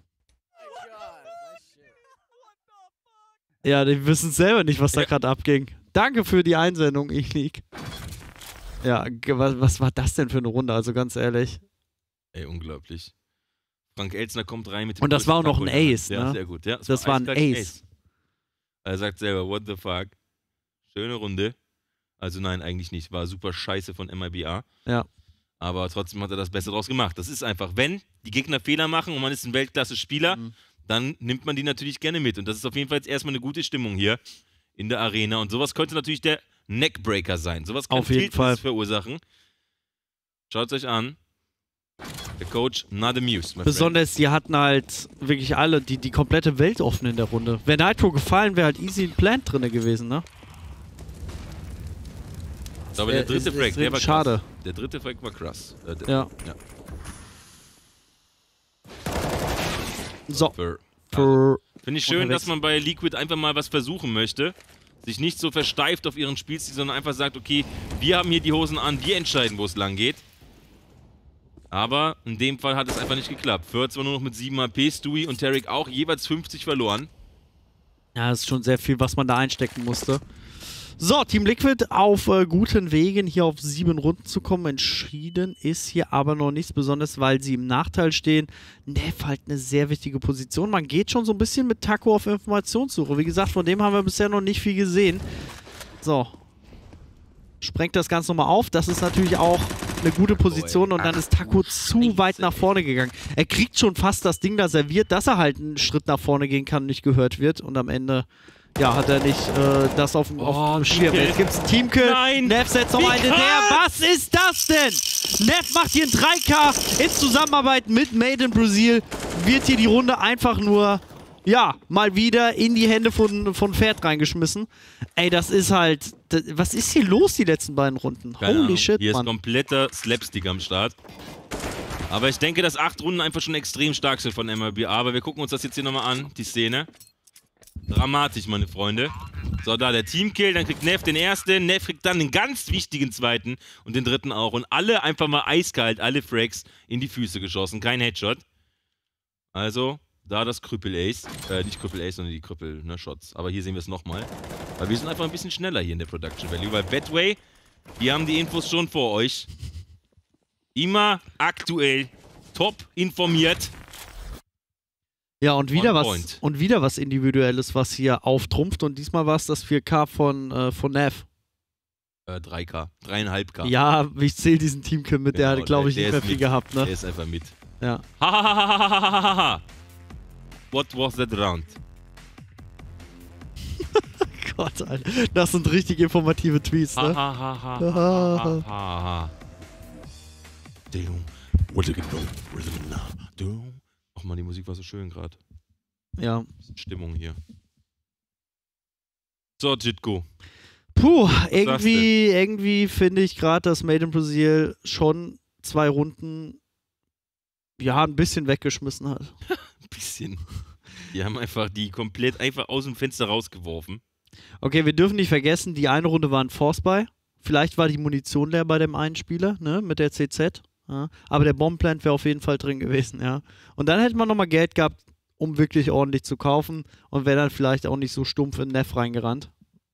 Ja, die wissen selber nicht, was da gerade abging. Danke für die Einsendung, Ichnik. Ja, was war das denn für eine Runde? Also ganz ehrlich. Ey, unglaublich. Frank Elstner kommt rein mit dem... Und das war auch noch ein Ace, ne? Ja, sehr gut. Ja, das war ein Ace. Er sagt selber, what the fuck. Schöne Runde. Also nein, eigentlich nicht. War super scheiße von MIBA. Ja. Aber trotzdem hat er das Beste draus gemacht. Das ist einfach, wenn die Gegner Fehler machen und man ist ein Weltklasse-Spieler, dann nimmt man die natürlich gerne mit. Und das ist auf jeden Fall jetzt erstmal eine gute Stimmung hier in der Arena. Und sowas könnte natürlich der Neckbreaker sein. Sowas kann auf jeden Fall verursachen. Schaut es euch an. Der Coach not amused. Besonders, die hatten halt wirklich alle, die komplette Welt offen in der Runde. Wäre Nitro gefallen, wäre halt easy ein Plant drin gewesen, ne? Aber der dritte Frag, der war schade. Krass. Der dritte Frag war krass. Ja. So. Also, finde ich schön, dass man bei Liquid einfach mal was versuchen möchte. Sich nicht so versteift auf ihren Spielstil, sondern einfach sagt, okay, wir haben hier die Hosen an, wir entscheiden, wo es lang geht. Aber in dem Fall hat es einfach nicht geklappt. Fur zwar nur noch mit 7 HP, Stewie und Tarek auch jeweils 50 verloren. Ja, das ist schon sehr viel, was man da einstecken musste. So, Team Liquid auf guten Wegen, hier auf 7 Runden zu kommen. Entschieden ist hier aber noch nichts Besonderes, weil sie im Nachteil stehen. Neff halt eine sehr wichtige Position. Man geht schon so ein bisschen mit Taco auf Informationssuche. Wie gesagt, von dem haben wir bisher noch nicht viel gesehen. So. Sprengt das Ganze nochmal auf. Das ist natürlich auch eine gute Position und dann ist Taco zu weit nach vorne gegangen. Er kriegt schon fast das Ding da serviert, dass er halt einen Schritt nach vorne gehen kann und nicht gehört wird. Und am Ende... ja, hat er nicht das auf dem Schirm. Jetzt gibt es einen Teamkill. Nein! Neff setzt noch eine. Was ist das denn? Neff macht hier ein 3K in Zusammenarbeit mit Made in Brazil. Wird hier die Runde einfach nur, ja, mal wieder in die Hände von Pferd reingeschmissen. Ey, das ist halt, was ist hier los die letzten beiden Runden? Keine Holy Ahnung. shit, Hier Mann. ist kompletter Slapstick am Start. Aber ich denke, dass 8 Runden einfach schon extrem stark sind von MLBA. Aber wir gucken uns das jetzt hier nochmal an, die Szene. Dramatisch, meine Freunde. So, da der Teamkill, dann kriegt Neff den ersten, Neff kriegt dann den ganz wichtigen zweiten und den dritten auch. Und alle einfach mal eiskalt, alle Frags in die Füße geschossen, kein Headshot. Also, da das Krüppel-Ace, nicht Krüppel-Ace, sondern die Krüppel-Shots. Aber hier sehen wir es nochmal. Weil wir sind einfach ein bisschen schneller hier in der Production Value, weil Badway, die haben die Infos schon vor euch. Immer aktuell, top informiert. Ja, und wieder was Individuelles, was hier auftrumpft. Und diesmal war es das 4K von Neff. 3K, 3,5K. Ja, ich zähle diesen Teamkill mit, der hat, glaube ich, nicht mehr viel gehabt, ne? Der ist einfach mit. Ja. Hahaha. What was that round? Gott, Alter. Das sind richtig informative Tweets, ne? Hahaha. Damn. Where's it go? Where's it now? Damn. Ach man, die Musik war so schön gerade. Ja. Stimmung hier. So, Jitko. Puh, irgendwie finde ich gerade, dass Made in Brazil schon 2 Runden, ja, ein bisschen weggeschmissen hat. Ein bisschen. Die haben einfach die komplett einfach aus dem Fenster rausgeworfen. Okay, wir dürfen nicht vergessen, die eine Runde war ein Force-Buy. Vielleicht war die Munition leer bei dem einen Spieler, ne, mit der CZ. Ja. Aber der Bombenplant wäre auf jeden Fall drin gewesen, ja. Und dann hätte man nochmal Geld gehabt, um wirklich ordentlich zu kaufen und wäre dann vielleicht auch nicht so stumpf in Neff reingerannt.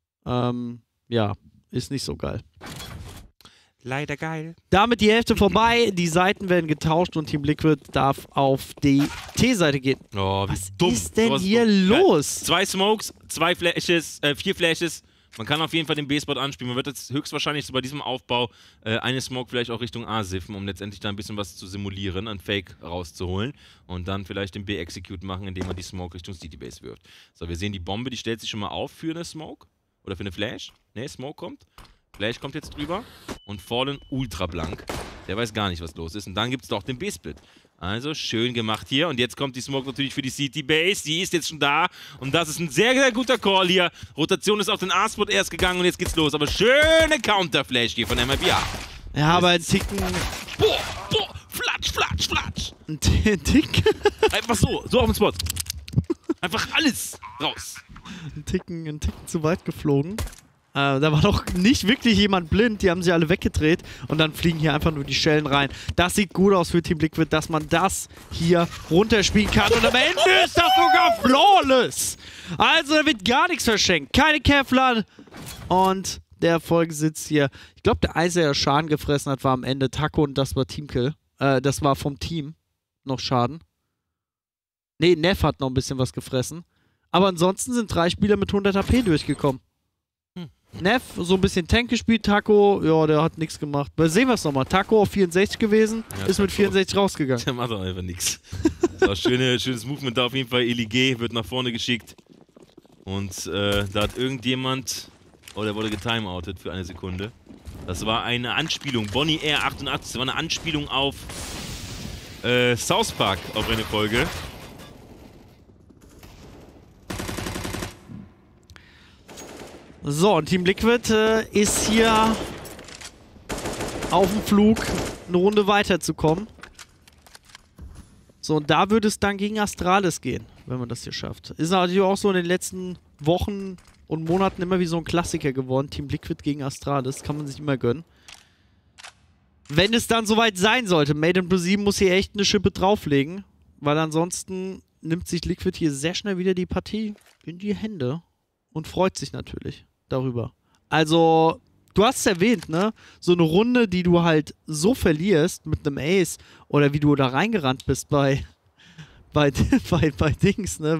Ja, ist nicht so geil. Leider geil. Damit die Hälfte vorbei, die Seiten werden getauscht und Team Liquid darf auf die T-Seite gehen. Oh, wie Was dumm. ist denn Sowas hier dumm. los? 2 Smokes, 2 Flashes, 4 Flashes. Man kann auf jeden Fall den B-Spot anspielen. Man wird jetzt höchstwahrscheinlich so bei diesem Aufbau eine Smoke vielleicht auch Richtung A siffen, um letztendlich da ein bisschen was zu simulieren, ein Fake rauszuholen und dann vielleicht den B-Execute machen, indem man die Smoke Richtung City-Base wirft. So, wir sehen die Bombe, die stellt sich schon mal auf für eine Smoke oder für eine Flash. Ne, Smoke kommt. Flash kommt jetzt drüber und Fallen ultra blank. Der weiß gar nicht, was los ist. Und dann gibt es doch den B-Split. Also schön gemacht hier. Und jetzt kommt die Smoke natürlich für die City Base. Die ist jetzt schon da. Und das ist ein sehr, sehr guter Call hier. Rotation ist auf den A-Spot erst gegangen und jetzt geht's los. Aber schöne Counter-Flash hier von MIBA. Ja, aber ein Ticken. Boah, flatsch, flatsch, flatsch. Ein Tick. Einfach so auf dem Spot. Einfach alles raus. Ein Ticken zu weit geflogen. Da war doch nicht wirklich jemand blind, die haben sich alle weggedreht und dann fliegen hier einfach nur die Schellen rein. Das sieht gut aus für Team Liquid, dass man das hier runterspielen kann und am Ende ist das sogar flawless. Also da wird gar nichts verschenkt, keine Kevlar und der Erfolg sitzt hier. Ich glaube, der Einzige, der Schaden gefressen hat, war am Ende Taco und das war Teamkill. Das war vom Team noch Schaden. Ne, Neff hat noch ein bisschen was gefressen. Aber ansonsten sind 3 Spieler mit 100 HP durchgekommen. Neff, so ein bisschen Tank gespielt, Taco, ja, der hat nichts gemacht. Da sehen wir es nochmal. Taco auf 64 gewesen, ja, ist mit 64 rausgegangen. Der macht doch einfach nichts. So, schönes Movement da auf jeden Fall. Elige wird nach vorne geschickt. Und da hat irgendjemand, oh, der wurde getimeoutet für eine Sekunde. Das war eine Anspielung, Bonnie Air 88, das war eine Anspielung auf South Park, auf eine Folge. So, und Team Liquid ist hier auf dem Flug, eine Runde weiterzukommen. So, und da würde es dann gegen Astralis gehen, wenn man das hier schafft. Ist natürlich auch so in den letzten Wochen und Monaten immer wie so ein Klassiker geworden. Team Liquid gegen Astralis, kann man sich immer gönnen. Wenn es dann soweit sein sollte, Made in Blue 7 muss hier echt eine Schippe drauflegen, weil ansonsten nimmt sich Liquid hier sehr schnell wieder die Partie in die Hände und freut sich natürlich darüber. Also, du hast es erwähnt, ne? So eine Runde, die du halt so verlierst mit einem Ace oder wie du da reingerannt bist bei Dings, ne?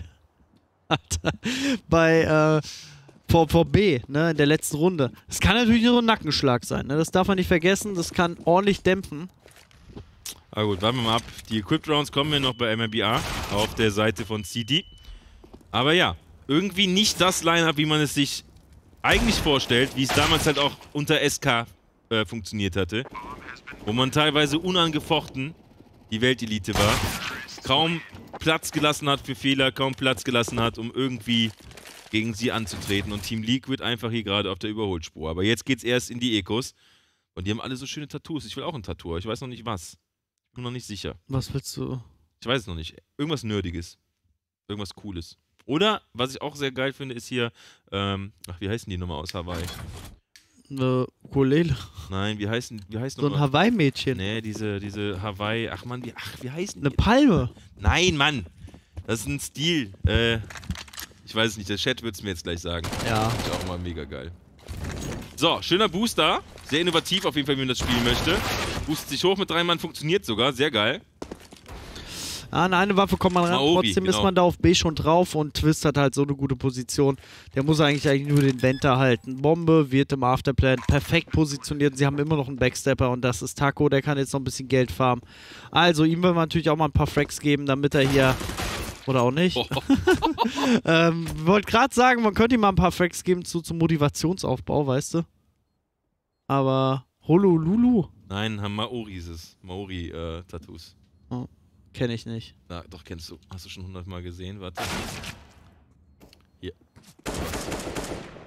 Bei VVB, ne? In der letzten Runde. Das kann natürlich nur ein Nackenschlag sein, ne? Das darf man nicht vergessen. Das kann ordentlich dämpfen. Aber gut, warten wir mal ab. Die Equipped Rounds kommen wir noch bei MRBA auf der Seite von CD. Aber ja, irgendwie nicht das Line-Up, wie man es sich eigentlich vorstellt, wie es damals halt auch unter SK funktioniert hatte, wo man teilweise unangefochten die Weltelite war, kaum Platz gelassen hat für Fehler, kaum Platz gelassen hat, um irgendwie gegen sie anzutreten und Team Liquid einfach hier gerade auf der Überholspur. Aber jetzt geht's erst in die Ecos und die haben alle so schöne Tattoos. Ich will auch ein Tattoo, ich weiß noch nicht was. Ich bin noch nicht sicher. Was willst du? Ich weiß es noch nicht. Irgendwas Nerdiges. Irgendwas Cooles. Oder, was ich auch sehr geil finde, ist hier, wie heißen die nochmal aus Hawaii? Ukulele. Nein, wie heißen So ein Hawaii-Mädchen. Nee, diese Hawaii, wie heißen die? Eine Palme. Nein, Mann. Das ist ein Stil. Ich weiß es nicht, der Chat wird es mir jetzt gleich sagen. Ja. Ist auch mal mega geil. So, schöner Booster. Sehr innovativ auf jeden Fall, wie man das spielen möchte. Boostet sich hoch mit 3 Mann, funktioniert sogar. Sehr geil. An eine Waffe kommt man ran, Maori, trotzdem genau. ist man da auf B schon drauf und Twist hat halt so eine gute Position. Der muss eigentlich nur den Venter halten. Bombe wird im Afterplan perfekt positioniert. Sie haben immer noch einen Backstepper und das ist Taco, der kann jetzt noch ein bisschen Geld farmen. Also ihm will man natürlich auch mal ein paar Fracks geben, damit er hier... Oder auch nicht. Oh. Wollte gerade sagen, man könnte ihm mal ein paar Fracks geben zum Motivationsaufbau, weißt du? Aber Honolulu? Nein, Maori ist es. Maori-Tattoos. Oh, kenne ich nicht. Na, doch, kennst du. Hast du schon 100 Mal gesehen? Warte. Hier.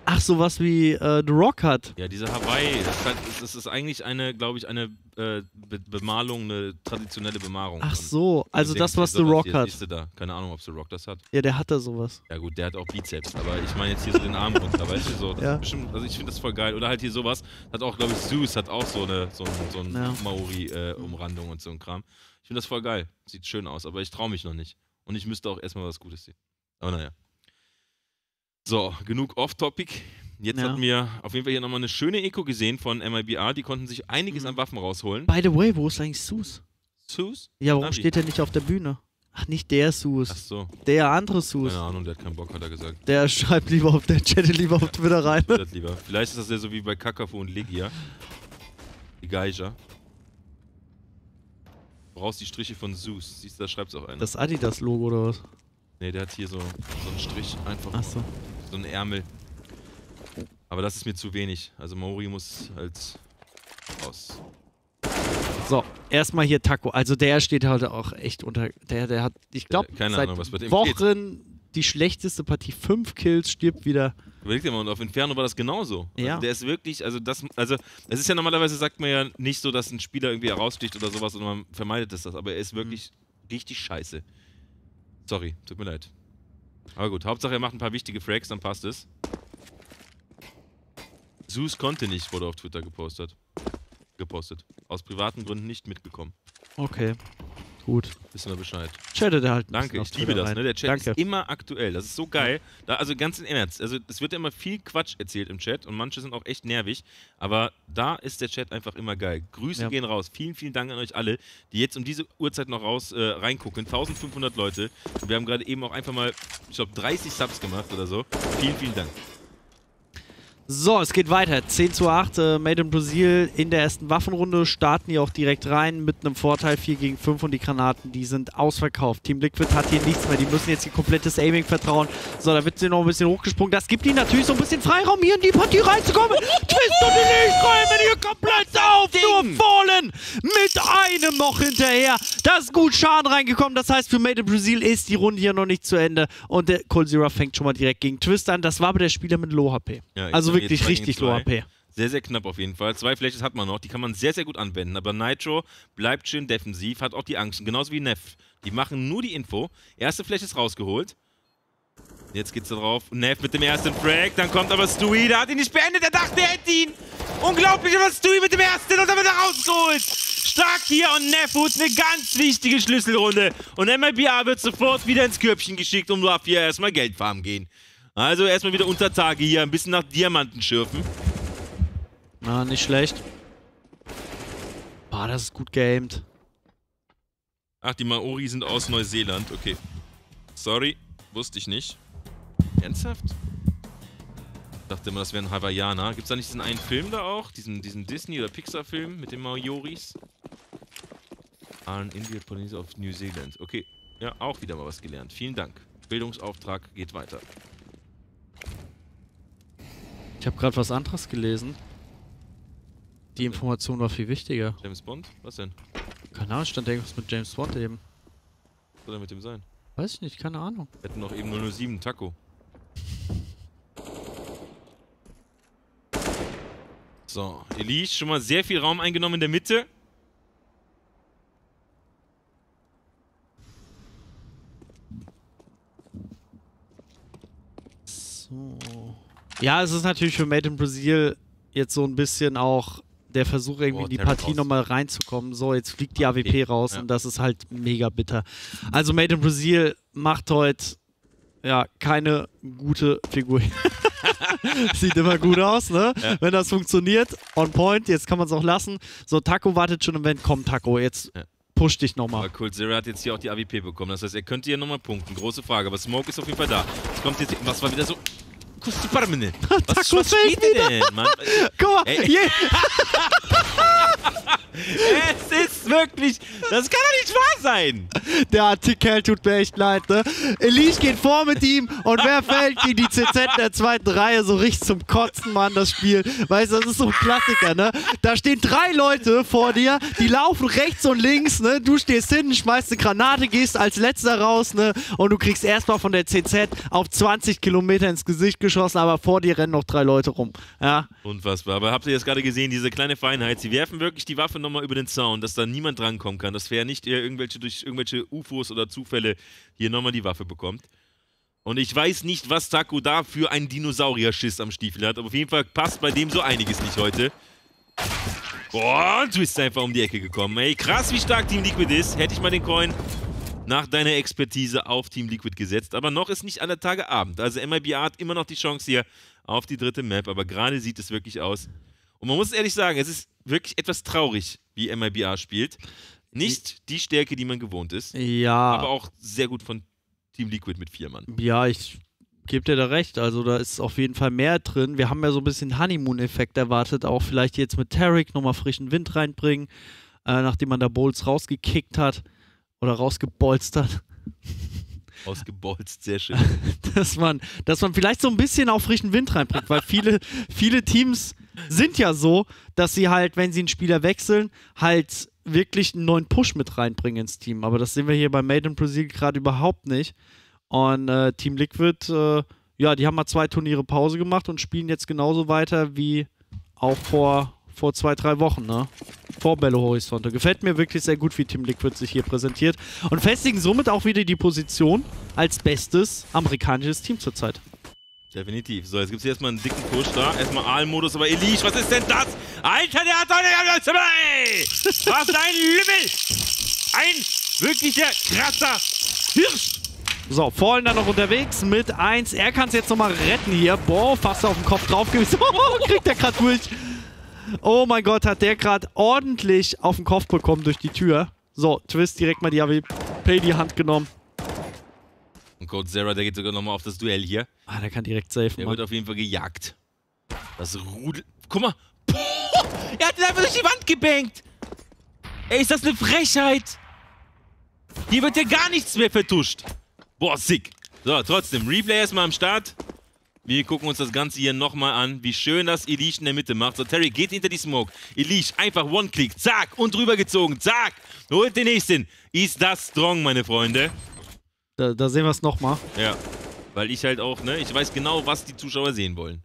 Ach, sowas wie The Rock hat. Ja, diese Hawaii, das ist eigentlich eine, glaube ich, eine Bemalung, eine traditionelle Bemalung. Ach so, also Deswegen das, was steht The sowas Rock hier, hat. siehst du da. Keine Ahnung, ob The Rock das hat. Ja, der hat da sowas. Ja gut, der hat auch Bizeps, aber ich meine jetzt hier so den Arm runter, weißt du, so. Ja. Bestimmt, also ich finde das voll geil. Oder halt hier sowas, hat auch, glaube ich, Zeus hat auch so eine Ja. Maori-Umrandung und so ein Kram. Ich finde das voll geil. Sieht schön aus, aber ich traue mich noch nicht. Und ich müsste auch erstmal was Gutes sehen. Aber naja. So, genug Off-Topic. Jetzt Ja. hatten wir auf jeden Fall hier nochmal eine schöne Eco gesehen von MIBR. Die konnten sich einiges an Waffen rausholen. By the way, wo ist eigentlich Sus? Zeus? Ja, warum Navi. steht der nicht auf der Bühne? Ach, nicht der Ach Sus. so, Der andere Sus. keine Ahnung, der hat keinen Bock, hat er gesagt. Der schreibt lieber auf der Chat lieber auf Twitter rein. Das lieber. Vielleicht ist das ja so wie bei Kakafu und Legia. Die Geiger. Du brauchst die Striche von Zeus. Siehst du, da schreibt es auch einer. Das Adidas-Logo oder was? Ne, der hat hier so einen Strich einfach. Ach so. So einen Ärmel. Aber das ist mir zu wenig. Also Maori muss halt raus. So, erstmal hier Taco. Also der steht halt auch echt unter. Der hat, ich glaube, Keine seit Ahnung, was bei dem Wochen die schlechteste Partie. 5 Kills, stirbt wieder. Überleg dir mal, und auf Inferno war das genauso. Ja. Also der ist wirklich, also es ist ja normalerweise, sagt man ja nicht so, dass ein Spieler irgendwie heraussticht oder sowas und man vermeidet das, aber er ist wirklich richtig scheiße. Sorry, tut mir leid. Aber gut, Hauptsache er macht ein paar wichtige Frags, dann passt es. Zeus konnte nicht, wurde auf Twitter gepostet. Aus privaten Gründen nicht mitgekommen. Okay, gut. Wissen wir Bescheid. Chattet er halt. ein Danke, bisschen ich auf liebe Twitter das, rein. ne? Der Chat Danke. ist immer aktuell. Das ist so geil. Also ganz im Ernst. Also es wird immer viel Quatsch erzählt im Chat und manche sind auch echt nervig. Aber da ist der Chat einfach immer geil. Grüße Ja. gehen raus. Vielen, vielen Dank an euch alle, die jetzt um diese Uhrzeit noch reingucken. 1500 Leute. Und wir haben gerade eben auch einfach mal, ich glaube, 30 Subs gemacht oder so. Vielen, vielen Dank. So, es geht weiter. 10:8, Made in Brazil in der ersten Waffenrunde. Starten hier auch direkt rein mit einem Vorteil 4 gegen 5 und die Granaten, die sind ausverkauft. Team Liquid hat hier nichts mehr. Die müssen jetzt ihr komplettes Aiming vertrauen. So, da wird sie noch ein bisschen hochgesprungen. Das gibt ihnen natürlich so ein bisschen Freiraum, hier in die Partie reinzukommen. Twist und die Lichträume hier komplett auf. Nur Fallen mit einem noch hinterher. Da ist gut Schaden reingekommen. Das heißt, für Made in Brazil ist die Runde hier noch nicht zu Ende. Und der coldzera fängt schon mal direkt gegen Twist an. Das war aber der Spieler mit Low HP. Ja, Also jetzt wirklich zwei gegen richtig Low zwei. HP. Sehr, sehr knapp auf jeden Fall. 2 Flashes hat man noch, die kann man sehr, sehr gut anwenden. Aber Nitro bleibt schön defensiv, hat auch die Angst. Genauso wie Neff. Die machen nur die Info. Erste Flash ist rausgeholt. Jetzt geht's da drauf. Neff mit dem ersten Frag. Dann kommt aber Stewie. Der hat ihn nicht beendet. Er dachte, er hätte ihn. Unglaublich, aber Stewie mit dem ersten und dann wird er rausgeholt. Stark hier und Neff holt eine ganz wichtige Schlüsselrunde. Und MIBR wird sofort wieder ins Körbchen geschickt, um nur hier erstmal Geld farmen gehen. Also erstmal wieder unter Tage hier. Ein bisschen nach Diamanten schürfen. Na, nicht schlecht. Boah, das ist gut gamed. Ach, die Maori sind aus Neuseeland. Okay. Sorry, wusste ich nicht. Ernsthaft? Ich dachte immer, das wären Hawaiianer. Gibt's da nicht diesen einen Film da auch? Diesen Disney- oder Pixar-Film mit den Maoris? An India, Polynesia of New Zealand. Okay. Ja, auch wieder mal was gelernt. Vielen Dank. Bildungsauftrag geht weiter. Ich habe gerade was anderes gelesen. Die Information war viel wichtiger. James Bond? Was denn? Keine Ahnung, stand irgendwas mit James Bond eben. Was soll denn mit dem sein? Weiß ich nicht, keine Ahnung. Wir hätten noch eben 007 Taco. So, Elise schon mal sehr viel Raum eingenommen in der Mitte. So. Ja, es ist natürlich für Made in Brazil jetzt so ein bisschen auch der Versuch, irgendwie in die Terry Partie raus. nochmal reinzukommen. So, jetzt fliegt die AWP raus ja. und das ist halt mega bitter. Also Made in Brazil macht heute ja keine gute Figur. Sieht immer gut aus, ne? Ja. Wenn das funktioniert, on point, jetzt kann man es auch lassen. So, Taco wartet schon im Vent. Komm, Taco, jetzt Ja. push dich nochmal. Aber coldzera hat jetzt hier auch die AWP bekommen. Das heißt, er könnte hier nochmal punkten. Große Frage. Aber Smoke ist auf jeden Fall da. Jetzt kommt jetzt. Was war wieder so. Taco Was steht denn, Mann? Guck mal, Ey. Es ist wirklich, das kann doch nicht wahr sein. Der Artikel tut mir echt leid, ne? Elige geht vor mit ihm und wer fällt gegen die CZ in der zweiten Reihe so richtig zum Kotzen, Mann, das Spiel. Weißt du, das ist so ein Klassiker, ne? Da stehen 3 Leute vor dir, die laufen rechts und links, ne? Du stehst hinten, schmeißt eine Granate, gehst als letzter raus, ne? Und du kriegst erstmal von der CZ auf 20 Kilometer ins Gesicht geschossen, aber vor dir rennen noch 3 Leute rum, ja? Unfassbar, aber habt ihr jetzt gerade gesehen, diese kleine Feinheit, sie werfen wirklich die Waffe nochmal über den Zaun, dass da niemand drankommen kann, dass wer nicht durch irgendwelche UFOs oder Zufälle hier nochmal die Waffe bekommt. Und ich weiß nicht, was Taco da für einen Dinosaurier-Schiss am Stiefel hat, aber auf jeden Fall passt bei dem so einiges nicht heute. Boah, und du bist einfach um die Ecke gekommen, ey. Krass, wie stark Team Liquid ist. Hätte ich mal den Coin nach deiner Expertise auf Team Liquid gesetzt. Aber noch ist nicht aller Tage Abend. Also MIBA hat immer noch die Chance hier auf die 3. Map, aber gerade sieht es wirklich aus. Und man muss ehrlich sagen, es ist wirklich etwas traurig, wie MIBA spielt. Nicht die Stärke, die man gewohnt ist, Ja. aber auch sehr gut von Team Liquid mit 4 Mann. Ja, ich gebe dir da recht. Also da ist auf jeden Fall mehr drin. Wir haben ja so ein bisschen Honeymoon-Effekt erwartet. Auch vielleicht jetzt mit Taric nochmal frischen Wind reinbringen, nachdem man da Bowls rausgekickt hat oder rausgebolzt hat. Ausgebolzt, sehr schön. dass man vielleicht so ein bisschen auch frischen Wind reinbringt, weil viele Teams sind ja so, dass sie halt, wenn sie einen Spieler wechseln, halt wirklich einen neuen Push mit reinbringen ins Team. Aber das sehen wir hier bei Made in Brazil gerade überhaupt nicht. Und Team Liquid, ja, die haben mal 2 Turniere Pause gemacht und spielen jetzt genauso weiter wie auch vor 2-3 Wochen, ne? Vor Belo Horizonte. Gefällt mir wirklich sehr gut, wie Team Liquid sich hier präsentiert und festigen somit auch wieder die Position als bestes amerikanisches Team zurzeit. Definitiv. So, jetzt gibt es hier erstmal einen dicken Push da. Erstmal Aal-Modus, aber Elige, was ist denn das? Alter, der hat doch nicht dabei! Was ein Lümmel! Ein wirklicher krasser Hirsch! So, Fallen dann noch unterwegs mit 1. Er kann es jetzt nochmal retten hier. Boah, fast auf den Kopf drauf gewesen. Kriegt er gerade durch. Oh mein Gott, hat der gerade ordentlich auf den Kopf bekommen durch die Tür. So, Twist direkt mal die AWP in die Hand genommen. Und Coldzera, der geht sogar nochmal auf das Duell hier. Ah, der kann direkt safen. Der wird auf jeden Fall gejagt. Das Rudel... Guck mal. Boah, er hat ihn einfach durch die Wand gebankt. Ey, ist das eine Frechheit? Hier wird ja gar nichts mehr vertuscht. Boah, sick. So, trotzdem, Replay erstmal am Start. Wir gucken uns das Ganze hier nochmal an, wie schön das Elige in der Mitte macht. So, Terry geht hinter die Smoke. Elige einfach One-Click, zack, und drüber gezogen, zack. Holt den nächsten. Ist das strong, meine Freunde? Da sehen wir es nochmal. Ja, weil ich halt auch, ne, ich weiß genau, was die Zuschauer sehen wollen.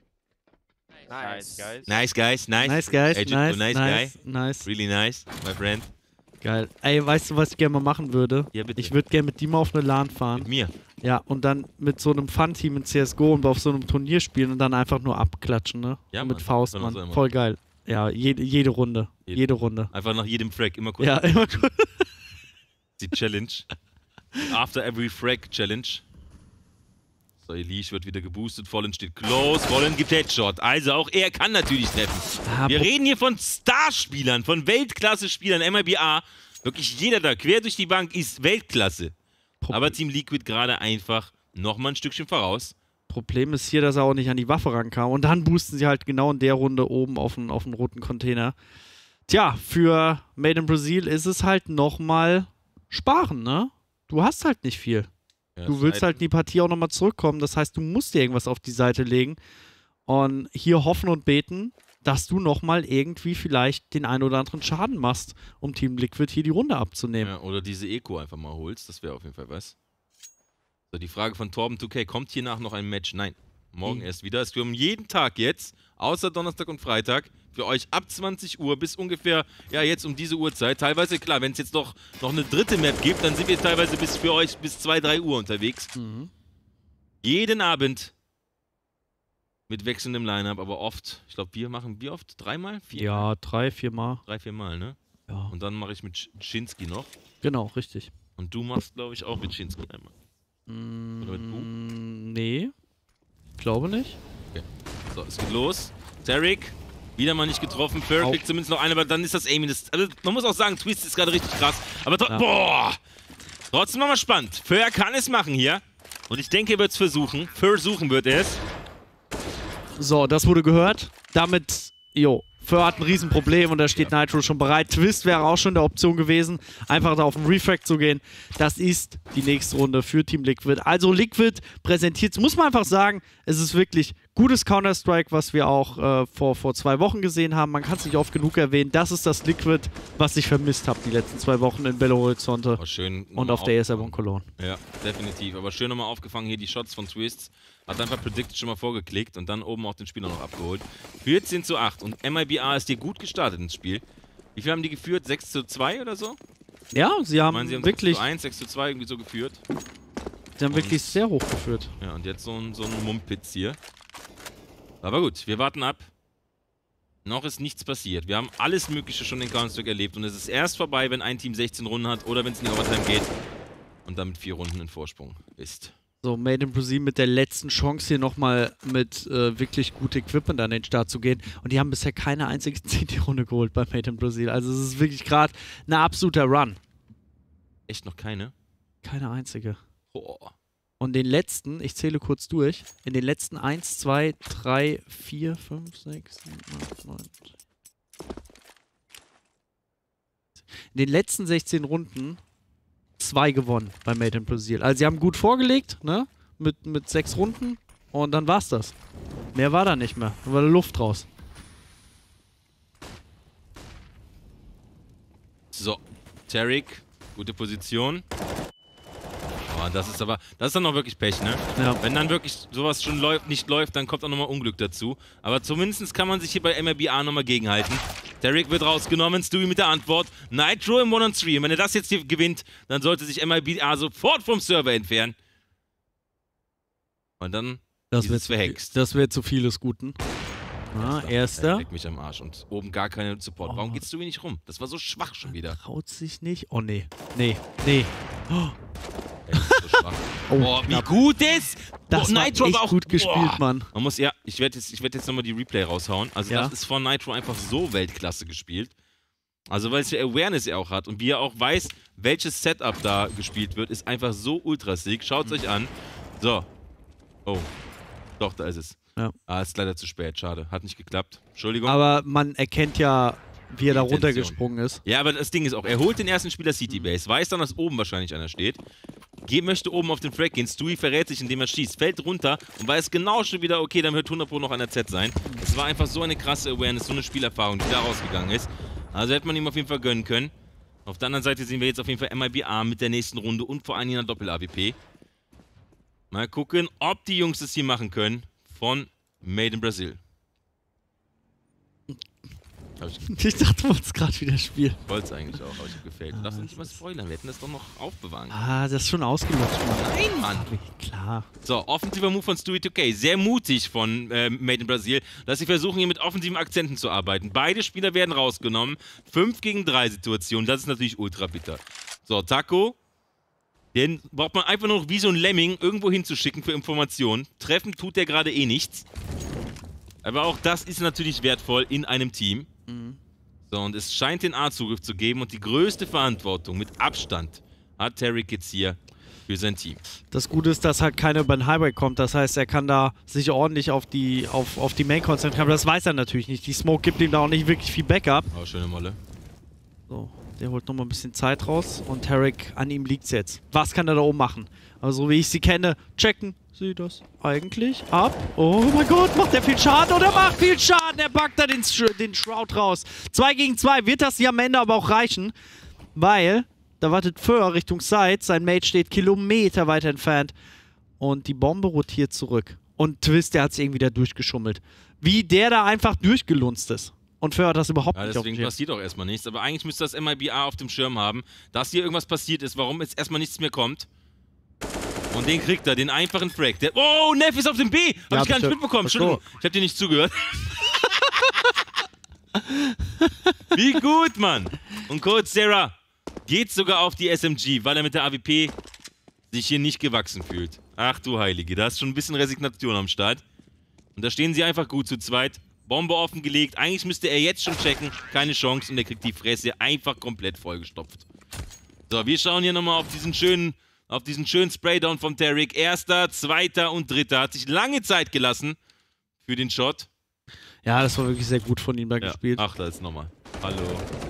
Nice, guys. Nice, guys, nice. Nice, guys. Hey, Nice, nice nice, guy. nice. Really nice, my friend. Geil. Ey, weißt du, was ich gerne mal machen würde? Ja, bitte. Ich würde gerne mit dir mal auf eine LAN fahren. Mit mir. Ja, und dann mit so einem Fun-Team in CSGO und auf so einem Turnier spielen und dann einfach nur abklatschen, ne? Ja, mit Mann. Faust, Kann auch Mann. sein, Mann. Voll geil. Ja, jede Runde. Jede Runde. Einfach nach jedem Frag, immer kurz. Ja, immer gut. Die Challenge. After every Frag Challenge. So, Elige wird wieder geboostet. Fallen steht close. Fallen gibt Headshot. Also auch er kann natürlich treffen. Wir reden hier von Starspielern, von Weltklasse-Spielern. MIBA. Wirklich jeder da, quer durch die Bank, ist Weltklasse. Aber Team Liquid gerade einfach nochmal ein Stückchen voraus. Problem ist hier, dass er auch nicht an die Waffe rankam. Und dann boosten sie halt genau in der Runde oben auf den roten Container. Tja, für Made in Brazil ist es halt nochmal sparen, ne? Du hast halt nicht viel. Ja, Du willst halt in die Partie auch nochmal zurückkommen. Das heißt, du musst dir irgendwas auf die Seite legen. Und hier hoffen und beten, dass du nochmal irgendwie vielleicht den einen oder anderen Schaden machst, um Team Liquid hier die Runde abzunehmen. Ja, oder diese Eco einfach mal holst. Das wäre auf jeden Fall was. So, die Frage von Torben 2K. Kommt hiernach noch ein Match? Nein. Morgen erst wieder. Es kommen jeden Tag jetzt, außer Donnerstag und Freitag, für euch ab 20 Uhr bis ungefähr, ja, jetzt um diese Uhrzeit. Teilweise, klar, wenn es jetzt noch eine dritte Map gibt, dann sind wir teilweise für euch bis 2, 3 Uhr unterwegs. Jeden Abend mit wechselndem Line-Up, aber oft, ich glaube, wir machen wie oft? 3-mal? 4-mal? Ja, 3, 4 Mal. 3, 4 Mal, ne? Ja. Und dann mache ich mit Schinsky noch. Genau, richtig. Und du machst, glaube ich, auch mit Schinsky einmal. Oder mit Bu? Nee. Ich glaube nicht. Okay. So, es geht los. Taric, wieder mal nicht getroffen. Fer kriegt zumindest noch eine, aber dann ist das Aiming. Also, man muss auch sagen, Twist ist gerade richtig krass. Aber boah! Trotzdem nochmal spannend. Fer kann es machen hier. Und ich denke, er wird es versuchen. Versuchen wird er es. So, das wurde gehört. Damit, Föhr hat ein Riesenproblem und da steht Nitro schon bereit. Twist wäre auch schon der Option gewesen, einfach da auf den Refract zu gehen. Das ist die nächste Runde für Team Liquid. Also Liquid präsentiert, muss man einfach sagen, es ist wirklich gutes Counter-Strike, was wir auch vor 2 Wochen gesehen haben. Man kann es nicht oft genug erwähnen. Das ist das Liquid, was ich vermisst habe die letzten 2 Wochen in Belo Horizonte und auf der ESL und Cologne. Ja, definitiv. Aber schön nochmal aufgefangen hier die Shots von Twist. Hat einfach Predicted schon mal vorgeklickt und dann oben auch den Spieler noch abgeholt. 14:8 und MIBA ist hier gut gestartet ins Spiel. Wie viel haben die geführt? 6:2 oder so? Ja, sie haben, Sie haben wirklich 6:1, 6:2 irgendwie so geführt. Sie haben wirklich sehr hoch geführt. Ja, und jetzt so ein Mumpitz hier. Aber gut, wir warten ab. Noch ist nichts passiert. Wir haben alles Mögliche schon in Counter-Strike erlebt und es ist erst vorbei, wenn ein Team 16 Runden hat oder wenn es in die Overtime geht und dann mit 4 Runden in Vorsprung ist. So, Made in Brazil mit der letzten Chance hier nochmal mit wirklich gutem Equipment an den Start zu gehen. Und die haben bisher keine einzige CT-Runde geholt bei Made in Brazil. Also es ist wirklich gerade ein absoluter Run. Echt noch keine? Keine einzige. Boah. Und den letzten, ich zähle kurz durch, in den letzten 1, 2, 3, 4, 5, 6, 7, 8, 9. In den letzten 16 Runden 2 gewonnen bei Made in Brazil. Also sie haben gut vorgelegt, ne? Mit 6 Runden und dann war's das. Mehr war da nicht mehr. Da war Luft raus. So, Tarik, gute Position. Oh, das ist dann auch wirklich Pech, ne? Ja. Wenn dann wirklich sowas schon nicht läuft, dann kommt auch nochmal Unglück dazu. Aber zumindest kann man sich hier bei MLBA nochmal gegenhalten. Tarik wird rausgenommen, Stewie mit der Antwort. Nitro im 1-on-3. Und wenn er das jetzt hier gewinnt, dann sollte sich MLBA sofort vom Server entfernen. Und dann ist es verhext. Das wäre zu viel des Guten. Ah, erster. Leck mich am Arsch. Und oben gar keine Support. Warum geht Stewie nicht rum? Das war so schwach schon wieder. Traut sich nicht. Oh, nee. Nee. Nee. Oh. So schwach. Boah, wie gut ist! Das war Nitro echt war auch gut gespielt, Mann. Man muss, ja, ich werd jetzt nochmal die Replay raushauen. Also Ja. das ist von Nitro einfach so Weltklasse gespielt. Also weil es ja Awareness er auch hat und wie er auch weiß, welches Setup da gespielt wird, ist einfach so ultra sick. Schaut es euch an. So. Oh. Doch, da ist es. Ja. Ah, ist leider zu spät. Schade. Hat nicht geklappt. Entschuldigung. Aber man erkennt ja, wie er da Intention. runtergesprungen ist. Ja, aber das Ding ist auch, er holt den ersten Spieler City Base, weiß dann, dass oben wahrscheinlich einer steht, möchte oben auf den Frag gehen, Stewie verrät sich, indem er schießt, fällt runter und weiß genau schon wieder, okay, dann wird 100% noch an der Z sein. Es war einfach so eine krasse Awareness, so eine Spielerfahrung, die da rausgegangen ist. Also hätte man ihm auf jeden Fall gönnen können. Auf der anderen Seite sehen wir jetzt auf jeden Fall MIBA mit der nächsten Runde und vor allem in einer Doppel-AWP. Mal gucken, ob die Jungs das hier machen können von Made in Brazil. Ich dachte, du wolltest gerade wieder spielen. Wollte es eigentlich auch, aber ich hab gefällt. Lass uns nicht mal spoilern, wir hätten das doch noch aufbewahren. Ah, das ist schon ausgelutscht, Mann. Nein, Mann! Klar. So, offensiver Move von Stewie 2K. Sehr mutig von Made in Brazil, dass sie versuchen, hier mit offensiven Akzenten zu arbeiten. Beide Spieler werden rausgenommen. 5 gegen 3 Situation. Das ist natürlich ultra bitter. So, Taco. Den braucht man einfach nur noch wie so ein Lemming irgendwo hinzuschicken für Informationen. Treffen tut der gerade eh nichts. Aber auch das ist natürlich wertvoll in einem Team. So, und es scheint den A-Zugriff zu geben und die größte Verantwortung mit Abstand hat Tarik jetzt hier für sein Team. Das Gute ist, dass halt keiner über den Highway kommt. Das heißt, er kann da sich ordentlich auf die Main konzentrieren. Aber das weiß er natürlich nicht. Die Smoke gibt ihm da auch nicht wirklich viel Backup. Oh, schöne Molle. So, der holt nochmal ein bisschen Zeit raus. Und Tarik, an ihm liegt's jetzt. Was kann er da oben machen? Also, so wie ich sie kenne, checken sie das eigentlich ab. Oh mein Gott, macht er viel Schaden oder macht viel Schaden? Er packt da den Shroud raus. 2 gegen 2 wird das hier am Ende aber auch reichen. Weil, da wartet Föhr Richtung Side. Sein Mate steht Kilometer weiter entfernt. Und die Bombe rotiert zurück. Und Twist, der hat sich irgendwie da durchgeschummelt. Wie der da einfach durchgelunzt ist. Und Föhr hat das überhaupt nicht auf dem Deswegen Schirm. passiert auch erstmal nichts. Aber eigentlich müsste das MIBA auf dem Schirm haben, dass hier irgendwas passiert ist, warum jetzt erstmal nichts mehr kommt. Und den kriegt er, den einfachen Frag. Oh, Neff ist auf dem B! Hab ich gar nicht mitbekommen. Entschuldigung, ich hab dir nicht zugehört. Wie gut, Mann! Und Cold Sarah geht sogar auf die SMG, weil er mit der AWP sich hier nicht gewachsen fühlt. Ach du Heilige, da ist schon ein bisschen Resignation am Start. Und da stehen sie einfach gut zu zweit. Bombe offengelegt. Eigentlich müsste er jetzt schon checken. Keine Chance. Und er kriegt die Fresse einfach komplett vollgestopft. So, wir schauen hier nochmal auf diesen schönen Spraydown von Tarik. Erster, zweiter und dritter. Hat sich lange Zeit gelassen für den Shot. Ja, das war wirklich sehr gut von ihm da Ja. gespielt. Ach, da ist nochmal. Hallo.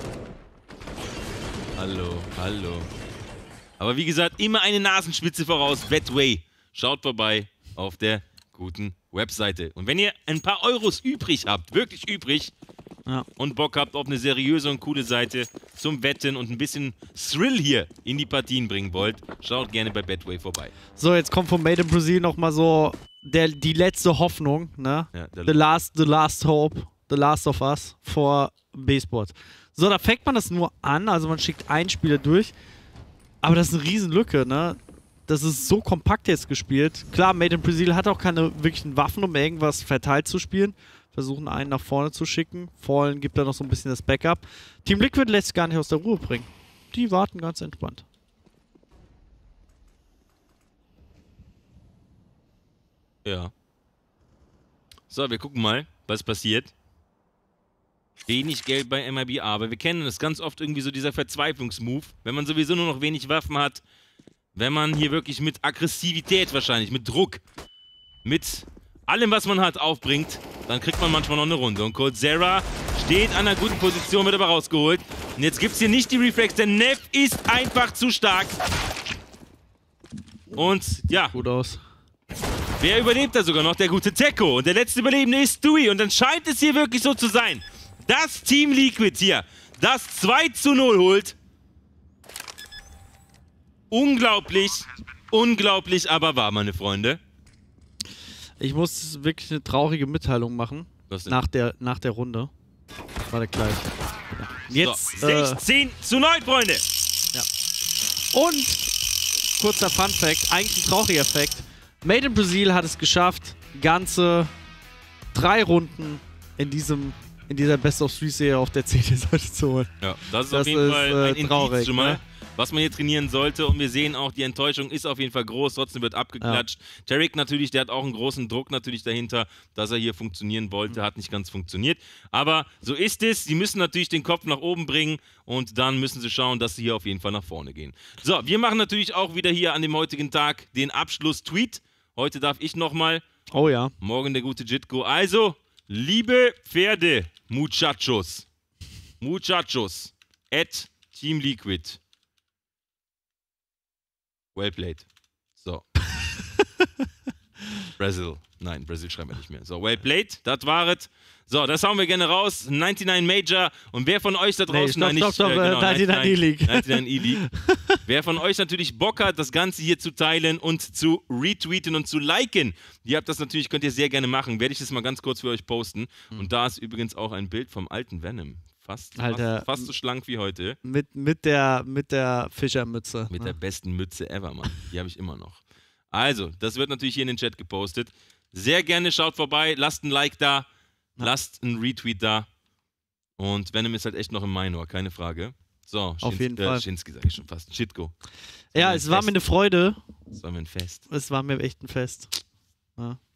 Hallo, hallo. Aber wie gesagt, immer eine Nasenspitze voraus. Betway. Schaut vorbei auf der guten Webseite. Und wenn ihr ein paar Euros übrig habt, wirklich übrig, Ja. und Bock habt auf eine seriöse und coole Seite zum Wetten und ein bisschen Thrill hier in die Partien bringen wollt, schaut gerne bei Betway vorbei. So, jetzt kommt von Made in Brazil nochmal so die letzte Hoffnung, ne? Ja, The last hope, the last of us for B-Sport. So, da fängt man das nur an, also man schickt einen Spieler durch, aber das ist eine Riesenlücke, ne? Das ist so kompakt jetzt gespielt. Klar, Made in Brazil hat auch keine wirklichen Waffen, um irgendwas verteilt zu spielen. Versuchen einen nach vorne zu schicken. Fallen gibt da noch so ein bisschen das Backup. Team Liquid lässt es gar nicht aus der Ruhe bringen. Die warten ganz entspannt. Ja. So, wir gucken mal, was passiert. Wenig Geld bei MIB, aber wir kennen das ganz oft irgendwie so dieser Verzweiflungsmove, wenn man sowieso nur noch wenig Waffen hat, wenn man hier wirklich mit Aggressivität wahrscheinlich, mit Druck, mit allem, was man hat, aufbringt, dann kriegt man manchmal noch eine Runde. Und Coldzera steht an einer guten Position, wird aber rausgeholt. Und jetzt gibt es hier nicht die Reflex, denn Neff ist einfach zu stark. Und ja, Gut aus. wer überlebt da sogar noch? Der gute Tecco. Und der letzte Überlebende ist Stewie. Und dann scheint es hier wirklich so zu sein, dass Team Liquid hier das 2:0 holt. Unglaublich, unglaublich, aber wahr, meine Freunde. Ich muss wirklich eine traurige Mitteilung machen. Was denn? Nach der Runde. Warte gleich. Ja. Jetzt, So, 16:9, Freunde. Und kurzer Fun-Fact, eigentlich ein trauriger Fact. Made in Brazil hat es geschafft, ganze 3 Runden in dieser Best-of-3-Serie auf der CD-Seite zu holen. Ja, das ist Das auf jeden ist, Fall ein Indiz traurig, schon mal, ne? was man hier trainieren sollte. Und wir sehen auch, die Enttäuschung ist auf jeden Fall groß. Trotzdem wird abgeklatscht. Tarek natürlich, der hat auch einen großen Druck natürlich dahinter, dass er hier funktionieren wollte. Hat nicht ganz funktioniert. Aber so ist es. Sie müssen natürlich den Kopf nach oben bringen und dann müssen sie schauen, dass sie hier auf jeden Fall nach vorne gehen. So, wir machen natürlich auch wieder hier an dem heutigen Tag den Abschluss-Tweet. Heute darf ich nochmal, Oh ja. morgen der gute Jitko. Also, liebe Pferde, Muchachos, at Team Liquid. Well played. So. Brazil. Nein, Brazil schreiben wir nicht mehr. So, well played, das war es. So, das hauen wir gerne raus. 99 Major. Und wer von euch da draußen... Nee, stopp, 99 E-League. 99 E-League. Wer von euch natürlich Bock hat, das Ganze hier zu teilen und zu retweeten und zu liken, ihr habt das natürlich, könnt ihr sehr gerne machen. Werde ich das mal ganz kurz für euch posten. Und da ist übrigens auch ein Bild vom alten Venom. Fast so schlank wie heute. Mit der Fischermütze. Mit der besten Mütze ever, Mann. Die habe ich immer noch. Also, das wird natürlich hier in den Chat gepostet. Sehr gerne schaut vorbei, lasst ein Like da, lasst einen Retweet da. Und Venom ist halt echt noch im Minor, keine Frage. So, Auf jeden Fall. Shinsuke sage ich schon fast. Shitgo. Ja, es war mir eine Freude. Es war mir ein Fest. Es war mir echt ein Fest. Ja.